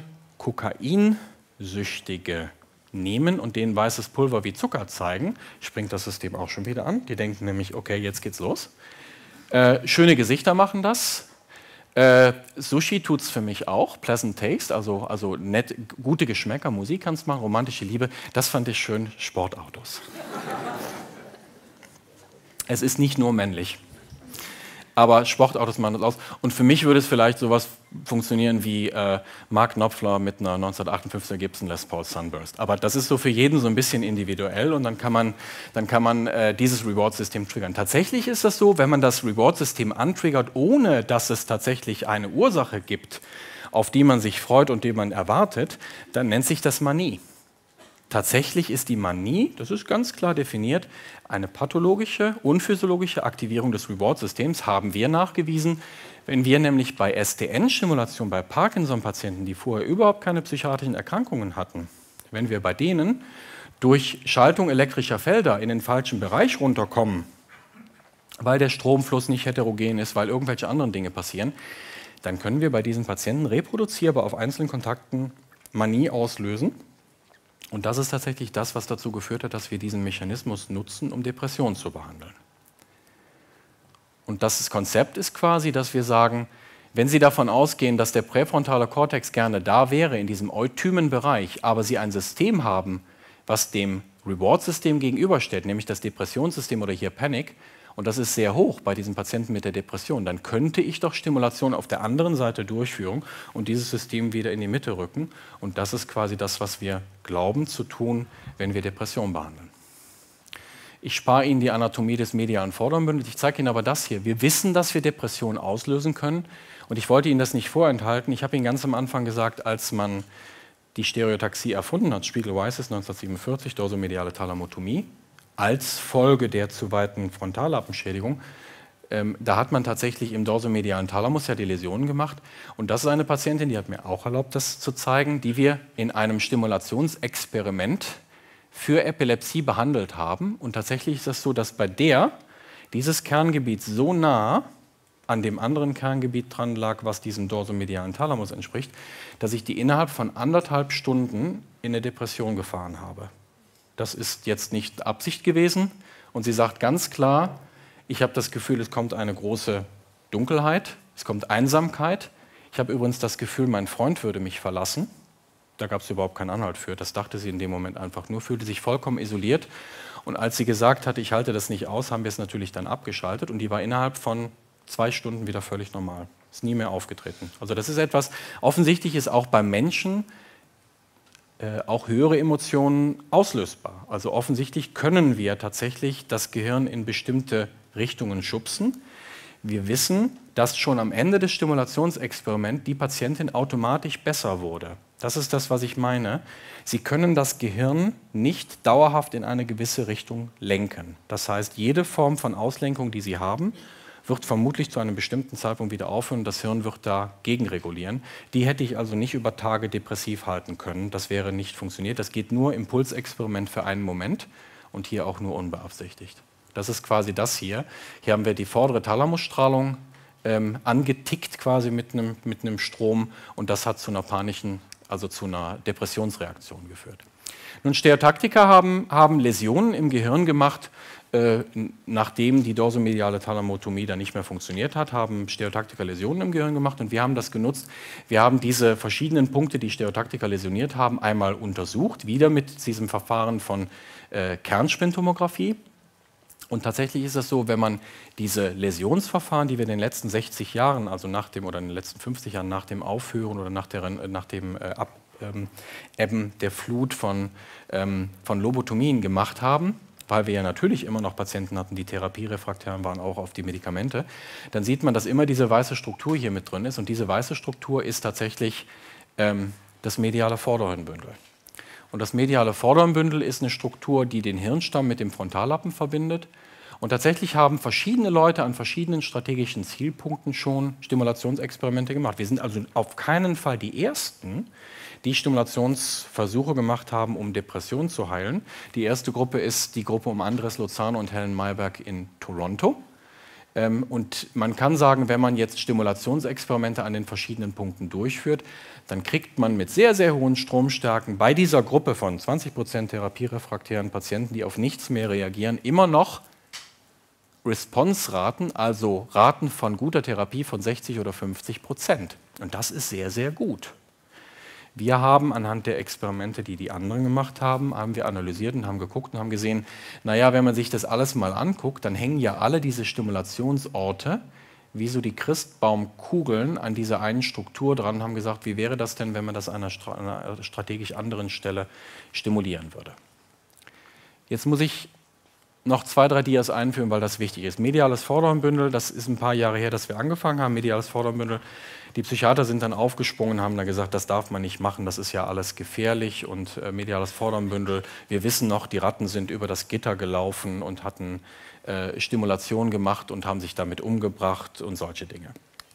Speaker 3: Kokainsüchtige nehmen und denen weißes Pulver wie Zucker zeigen, springt das System auch schon wieder an. Die denken nämlich, okay, jetzt geht's los. Schöne Gesichter machen das. Sushi tut es für mich auch, Pleasant Taste, also nett, gute Geschmäcker, Musik kann es machen, romantische Liebe, das fand ich schön, Sportautos. Es ist nicht nur männlich, aber Sportautos machen das aus. Und für mich würde es vielleicht sowas funktionieren wie Mark Knopfler mit einer 1958er Gibson Les Paul Sunburst. Aber das ist so für jeden so ein bisschen individuell und dann kann man dieses Reward-System triggern. Tatsächlich ist das so, wenn man das Reward-System antriggert, ohne dass es tatsächlich eine Ursache gibt, auf die man sich freut und die man erwartet, dann nennt sich das Manie. Tatsächlich ist die Manie, das ist ganz klar definiert, eine pathologische, unphysiologische Aktivierung des Reward-Systems, haben wir nachgewiesen. Wenn wir nämlich bei STN-Stimulation bei Parkinson-Patienten, die vorher überhaupt keine psychiatrischen Erkrankungen hatten, wenn wir bei denen durch Schaltung elektrischer Felder in den falschen Bereich runterkommen, weil der Stromfluss nicht heterogen ist, weil irgendwelche anderen Dinge passieren, dann können wir bei diesen Patienten reproduzierbar auf einzelnen Kontakten Manie auslösen. Und das ist tatsächlich das, was dazu geführt hat, dass wir diesen Mechanismus nutzen, um Depressionen zu behandeln. Und das Konzept ist quasi, dass wir sagen, wenn Sie davon ausgehen, dass der präfrontale Kortex gerne da wäre, in diesem euthymen Bereich, aber Sie ein System haben, was dem Reward-System gegenübersteht, nämlich das Depressionssystem oder hier Panic, und das ist sehr hoch bei diesen Patienten mit der Depression, dann könnte ich doch Stimulation auf der anderen Seite durchführen und dieses System wieder in die Mitte rücken. Und das ist quasi das, was wir glauben zu tun, wenn wir Depression behandeln. Ich spare Ihnen die Anatomie des medialen Vordermbündels, ich zeige Ihnen aber das hier. Wir wissen, dass wir Depressionen auslösen können und ich wollte Ihnen das nicht vorenthalten. Ich habe Ihnen ganz am Anfang gesagt, als man die Stereotaxie erfunden hat, Spiegel-Weisses 1947, dorsomediale Thalamotomie, als Folge der zu weiten Frontallappenschädigung, da hat man tatsächlich im dorsomedialen Thalamus ja die Läsionen gemacht. Und das ist eine Patientin, die hat mir auch erlaubt, das zu zeigen, die wir in einem Stimulationsexperiment für Epilepsie behandelt haben. Und tatsächlich ist es so, dass bei der dieses Kerngebiet so nah an dem anderen Kerngebiet dran lag, was diesem dorsomedialen Thalamus entspricht, dass ich die innerhalb von 1,5 Stunden in eine Depression gefahren habe. Das ist jetzt nicht Absicht gewesen. Und sie sagt ganz klar, ich habe das Gefühl, es kommt eine große Dunkelheit, es kommt Einsamkeit. Ich habe übrigens das Gefühl, mein Freund würde mich verlassen. Da gab es überhaupt keinen Anhalt für. Das dachte sie in dem Moment einfach nur, fühlte sich vollkommen isoliert. Und als sie gesagt hatte, ich halte das nicht aus, haben wir es natürlich dann abgeschaltet. Und die war innerhalb von 2 Stunden wieder völlig normal. Ist nie mehr aufgetreten. Also das ist etwas, offensichtlich ist auch beim Menschen auch höhere Emotionen auslösbar. Also offensichtlich können wir tatsächlich das Gehirn in bestimmte Richtungen schubsen. Wir wissen, dass schon am Ende des Stimulationsexperiments die Patientin automatisch besser wurde. Das ist das, was ich meine. Sie können das Gehirn nicht dauerhaft in eine gewisse Richtung lenken. Das heißt, jede Form von Auslenkung, die Sie haben, wird vermutlich zu einem bestimmten Zeitpunkt wieder aufhören und das Hirn wird da gegenregulieren. Die hätte ich also nicht über Tage depressiv halten können. Das wäre nicht funktioniert. Das geht nur im Pulsexperiment für einen Moment und hier auch nur unbeabsichtigt. Das ist quasi das hier. Hier haben wir die vordere Thalamusstrahlung angetickt quasi mit einem Strom und das hat zu einer panischen, also zu einer Depressionsreaktion geführt. Nun, Stereotaktika haben Läsionen im Gehirn gemacht, nachdem die dorsomediale Thalamotomie dann nicht mehr funktioniert hat, haben Stereotaktika Läsionen im Gehirn gemacht und wir haben das genutzt. Wir haben diese verschiedenen Punkte, die Stereotaktika läsioniert haben, einmal untersucht, wieder mit diesem Verfahren von Kernspintomographie. Und tatsächlich ist es so, wenn man diese Läsionsverfahren, die wir in den letzten 60 Jahren, also nach dem oder in den letzten 50 Jahren nach dem Aufhören oder nach dem Abebben der Flut von Lobotomien gemacht haben, weil wir ja natürlich immer noch Patienten hatten, die therapierefraktär waren, auch auf die Medikamente, dann sieht man, dass immer diese weiße Struktur hier mit drin ist. Und diese weiße Struktur ist tatsächlich das mediale Vorderhirnbündel. Und das mediale Vorderhirnbündel ist eine Struktur, die den Hirnstamm mit dem Frontallappen verbindet. Und tatsächlich haben verschiedene Leute an verschiedenen strategischen Zielpunkten schon Stimulationsexperimente gemacht. Wir sind also auf keinen Fall die Ersten, die Stimulationsversuche gemacht haben, um Depressionen zu heilen. Die erste Gruppe ist die Gruppe um Andres Lozano und Helen Mayberg in Toronto. Und man kann sagen, wenn man jetzt Stimulationsexperimente an den verschiedenen Punkten durchführt, dann kriegt man mit sehr, sehr hohen Stromstärken bei dieser Gruppe von 20% therapierefraktären Patienten, die auf nichts mehr reagieren, immer noch Response-Raten, also Raten von guter Therapie von 60 oder 50%. Und das ist sehr, sehr gut. Wir haben anhand der Experimente, die die anderen gemacht haben, haben wir analysiert und haben geguckt und haben gesehen, naja, wenn man sich das alles mal anguckt, dann hängen ja alle diese Stimulationsorte wie so die Christbaumkugeln an dieser einen Struktur dran, haben gesagt, wie wäre das denn, wenn man das an einer strategisch anderen Stelle stimulieren würde. Jetzt muss ich noch 2, 3 Dias einführen, weil das wichtig ist. Mediales Vorderhirnbündel, das ist ein paar Jahre her, dass wir angefangen haben, mediales Vorderhirnbündel. Die Psychiater sind dann aufgesprungen und haben dann gesagt, das darf man nicht machen, das ist ja alles gefährlich und mediales Vorderhirnbündel, wir wissen noch, die Ratten sind über das Gitter gelaufen und hatten Stimulation gemacht und haben sich damit umgebracht und solche Dinge.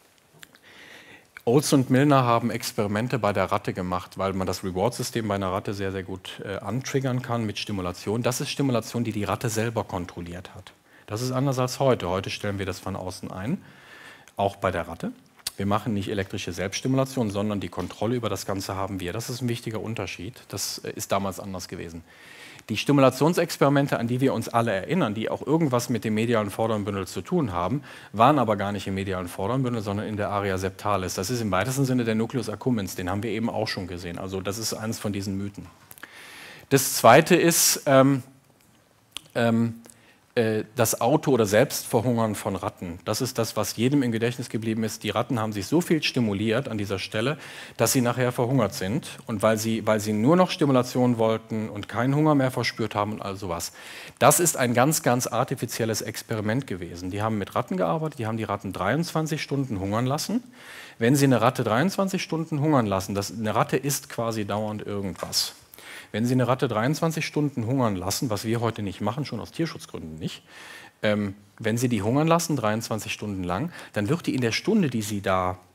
Speaker 3: Olds und Milner haben Experimente bei der Ratte gemacht, weil man das Reward-System bei einer Ratte sehr, sehr gut antriggern kann mit Stimulation. Das ist Stimulation, die die Ratte selber kontrolliert hat. Das ist anders als heute. Heute stellen wir das von außen ein, auch bei der Ratte. Wir machen nicht elektrische Selbststimulation, sondern die Kontrolle über das Ganze haben wir. Das ist ein wichtiger Unterschied. Das ist damals anders gewesen. Die Stimulationsexperimente, an die wir uns alle erinnern, die auch irgendwas mit dem medialen Vorderhirnbündel zu tun haben, waren aber gar nicht im medialen Vorderhirnbündel, sondern in der Area septalis. Das ist im weitesten Sinne der Nucleus accumbens, den haben wir eben auch schon gesehen. Also das ist eines von diesen Mythen. Das Zweite ist, das Auto- oder Selbstverhungern von Ratten. Das ist das, was jedem im Gedächtnis geblieben ist. Die Ratten haben sich so viel stimuliert an dieser Stelle, dass sie nachher verhungert sind. Und weil sie nur noch Stimulation wollten und keinen Hunger mehr verspürt haben und all sowas. Das ist ein ganz, ganz artifizielles Experiment gewesen. Die haben mit Ratten gearbeitet, die haben die Ratten 23 Stunden hungern lassen. Wenn sie eine Ratte 23 Stunden hungern lassen, eine Ratte isst quasi dauernd irgendwas. Wenn Sie eine Ratte 23 Stunden hungern lassen, was wir heute nicht machen, schon aus Tierschutzgründen nicht, wenn Sie die hungern lassen, 23 Stunden lang, dann wird die in der Stunde, die sie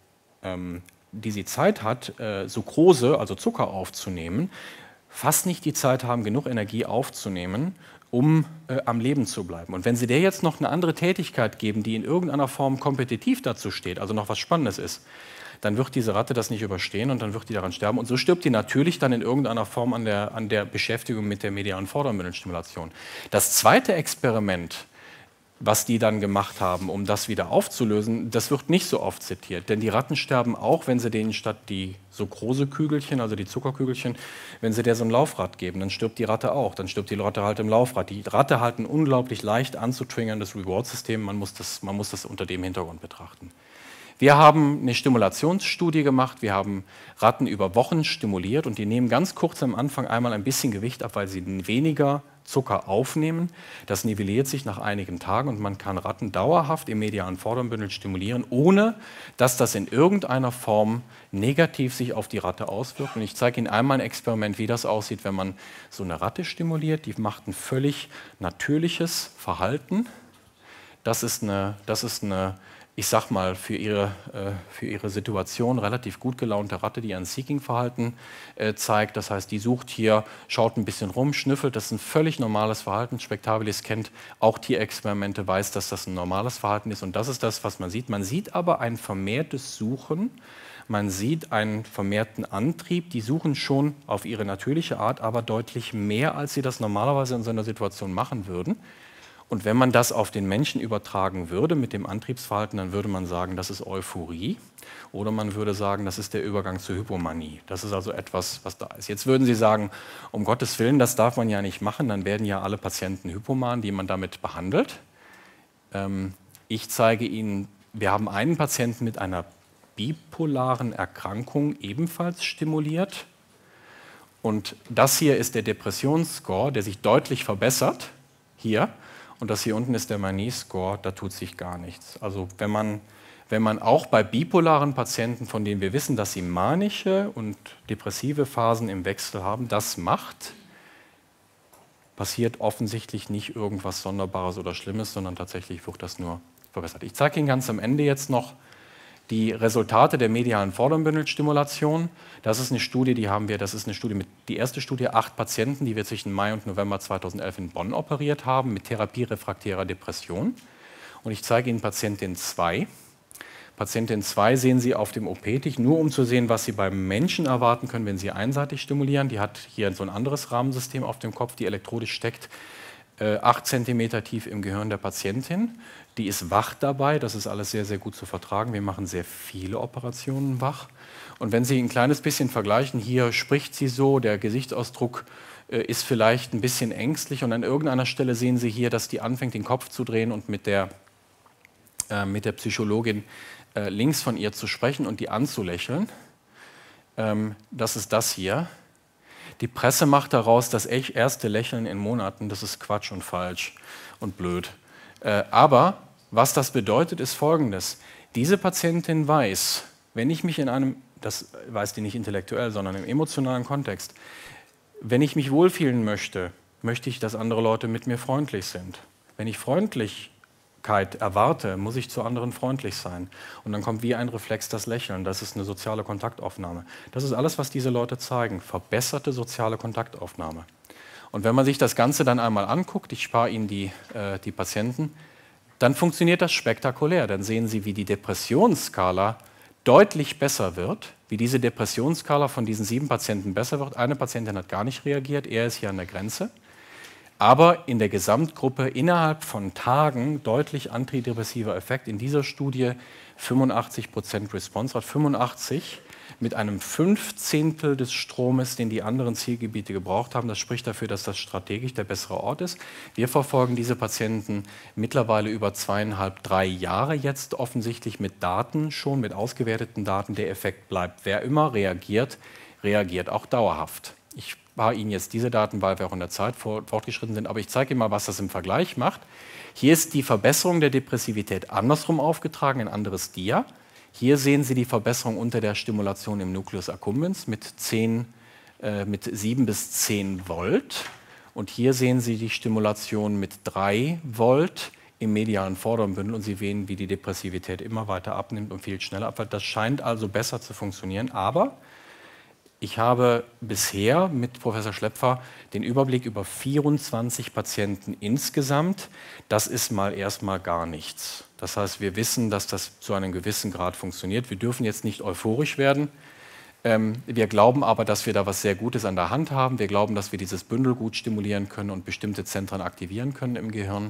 Speaker 3: Zeit hat, Sucrose, also Zucker aufzunehmen, fast nicht die Zeit haben, genug Energie aufzunehmen, um am Leben zu bleiben. Und wenn Sie der jetzt noch eine andere Tätigkeit geben, die in irgendeiner Form kompetitiv dazu steht, also noch was Spannendes ist, dann wird diese Ratte das nicht überstehen und dann wird die daran sterben. Und so stirbt die natürlich dann in irgendeiner Form an der Beschäftigung mit der medialen Vordermittelstimulation. Das zweite Experiment, was die dann gemacht haben, um das wieder aufzulösen, das wird nicht so oft zitiert. Denn die Ratten sterben auch, wenn sie denen statt die Sucrosekügelchen, also die Zuckerkügelchen, wenn sie der so ein Laufrad geben, dann stirbt die Ratte auch. Dann stirbt die Ratte halt im Laufrad. Die Ratte hat ein unglaublich leicht anzutriggerndes Reward-System. Man muss das unter dem Hintergrund betrachten. Wir haben eine Stimulationsstudie gemacht, wir haben Ratten über Wochen stimuliert und die nehmen ganz kurz am Anfang einmal ein bisschen Gewicht ab, weil sie weniger Zucker aufnehmen. Das nivelliert sich nach einigen Tagen und man kann Ratten dauerhaft im medialen Vordermbündel stimulieren, ohne dass das in irgendeiner Form negativ sich auf die Ratte auswirkt. Und ich zeige Ihnen einmal ein Experiment, wie das aussieht, wenn man so eine Ratte stimuliert. Die macht ein völlig natürliches Verhalten. Das ist eine ich sag mal, für ihre Situation relativ gut gelaunte Ratte, die ein Seeking-Verhalten zeigt. Das heißt, die sucht hier, schaut ein bisschen rum, schnüffelt. Das ist ein völlig normales Verhalten. Spectabilis kennt auch Tierexperimente, weiß, dass das ein normales Verhalten ist. Und das ist das, was man sieht. Man sieht aber ein vermehrtes Suchen. Man sieht einen vermehrten Antrieb. Die suchen schon auf ihre natürliche Art, aber deutlich mehr, als sie das normalerweise in so einer Situation machen würden. Und wenn man das auf den Menschen übertragen würde mit dem Antriebsverhalten, dann würde man sagen, das ist Euphorie. Oder man würde sagen, das ist der Übergang zur Hypomanie. Das ist also etwas, was da ist. Jetzt würden Sie sagen, um Gottes Willen, das darf man ja nicht machen, dann werden ja alle Patienten hypoman, die man damit behandelt. Ich zeige Ihnen, wir haben einen Patienten mit einer bipolaren Erkrankung ebenfalls stimuliert. Und das hier ist der Depressionsscore, der sich deutlich verbessert, hier. Und das hier unten ist der Manie-Score, da tut sich gar nichts. Also wenn man auch bei bipolaren Patienten, von denen wir wissen, dass sie manische und depressive Phasen im Wechsel haben, das macht, passiert offensichtlich nicht irgendwas Sonderbares oder Schlimmes, sondern tatsächlich wird das nur verbessert. Ich zeige Ihnen ganz am Ende jetzt noch die Resultate der medialen Vordermbündelstimulation. Das ist eine Studie, die erste Studie, 8 Patienten, die wir zwischen Mai und November 2011 in Bonn operiert haben, mit therapierefraktärer Depression. Und ich zeige Ihnen Patientin 2. Patientin 2 sehen Sie auf dem OP-Tisch, nur um zu sehen, was Sie beim Menschen erwarten können, wenn Sie einseitig stimulieren. Die hat hier so ein anderes Rahmensystem auf dem Kopf, die elektrodisch steckt 8 cm tief im Gehirn der Patientin. Die ist wach dabei, das ist alles sehr, sehr gut zu vertragen. Wir machen sehr viele Operationen wach. Und wenn Sie ein kleines bisschen vergleichen, hier spricht sie so, der Gesichtsausdruck ist vielleicht ein bisschen ängstlich und an irgendeiner Stelle sehen Sie hier, dass die anfängt, den Kopf zu drehen und mit der Psychologin links von ihr zu sprechen und die anzulächeln. Das ist das hier. Die Presse macht daraus das erste Lächeln in Monaten. Das ist Quatsch und falsch und blöd. Aber was das bedeutet, ist Folgendes. Diese Patientin weiß, wenn ich mich das weiß die nicht intellektuell, sondern im emotionalen Kontext, wenn ich mich wohlfühlen möchte, möchte ich, dass andere Leute mit mir freundlich sind. Wenn ich Freundlichkeit erwarte, muss ich zu anderen freundlich sein. Und dann kommt wie ein Reflex das Lächeln. Das ist eine soziale Kontaktaufnahme. Das ist alles, was diese Leute zeigen. Verbesserte soziale Kontaktaufnahme. Und wenn man sich das Ganze dann einmal anguckt, ich spare Ihnen die Patienten, dann funktioniert das spektakulär. Dann sehen Sie, wie die Depressionsskala deutlich besser wird, wie diese Depressionsskala von diesen 7 Patienten besser wird. Eine Patientin hat gar nicht reagiert, er ist hier an der Grenze. Aber in der Gesamtgruppe innerhalb von Tagen deutlich antidepressiver Effekt. In dieser Studie 85% Response Rate, 85. mit einem 5/10 des Stromes, den die anderen Zielgebiete gebraucht haben. Das spricht dafür, dass das strategisch der bessere Ort ist. Wir verfolgen diese Patienten mittlerweile über 2,5, 3 Jahre jetzt offensichtlich mit Daten, schon mit ausgewerteten Daten. Der Effekt bleibt. Wer immer reagiert, reagiert auch dauerhaft. Ich spare Ihnen jetzt diese Daten, weil wir auch in der Zeit fortgeschritten sind, aber ich zeige Ihnen mal, was das im Vergleich macht. Hier ist die Verbesserung der Depressivität andersrum aufgetragen, ein anderes Dia. Hier sehen Sie die Verbesserung unter der Stimulation im Nucleus accumbens mit 7 bis 10 Volt. Und hier sehen Sie die Stimulation mit 3 Volt im medialen vorderen Bündel und Sie sehen, wie die Depressivität immer weiter abnimmt und viel schneller abfällt. Das scheint also besser zu funktionieren, aber ich habe bisher mit Professor Schlepfer den Überblick über 24 Patienten insgesamt. Das ist erstmal gar nichts. Das heißt, wir wissen, dass das zu einem gewissen Grad funktioniert. Wir dürfen jetzt nicht euphorisch werden. Wir glauben aber, dass wir da was sehr Gutes an der Hand haben. Wir glauben, dass wir dieses Bündel gut stimulieren können und bestimmte Zentren aktivieren können im Gehirn.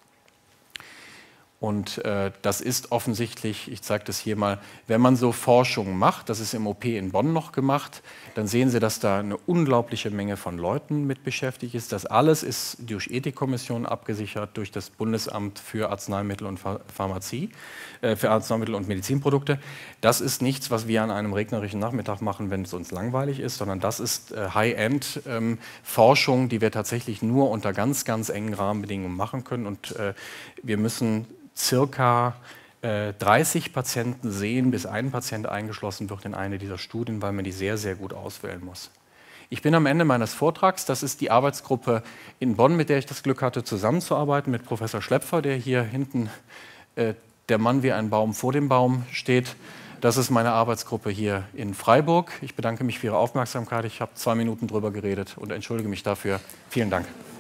Speaker 3: Und das ist offensichtlich, ich zeige das hier mal, wenn man so Forschung macht, das ist im OP in Bonn noch gemacht, dann sehen Sie, dass da eine unglaubliche Menge von Leuten mit beschäftigt ist. Das alles ist durch Ethikkommissionen abgesichert, durch das Bundesamt für Arzneimittel und Pharmazie, für Arzneimittel und Medizinprodukte. Das ist nichts, was wir an einem regnerischen Nachmittag machen, wenn es uns langweilig ist, sondern das ist High-End-Forschung, die wir tatsächlich nur unter ganz, ganz engen Rahmenbedingungen machen können. Und wir müssen circa 30 Patienten sehen, bis ein Patient eingeschlossen wird in eine dieser Studien, weil man die sehr, sehr gut auswählen muss. Ich bin am Ende meines Vortrags. Das ist die Arbeitsgruppe in Bonn, mit der ich das Glück hatte, zusammenzuarbeiten, mit Professor Schlepfer, der hier hinten, der Mann wie ein Baum vor dem Baum steht. Das ist meine Arbeitsgruppe hier in Freiburg. Ich bedanke mich für Ihre Aufmerksamkeit. Ich habe 2 Minuten drüber geredet und entschuldige mich dafür. Vielen Dank.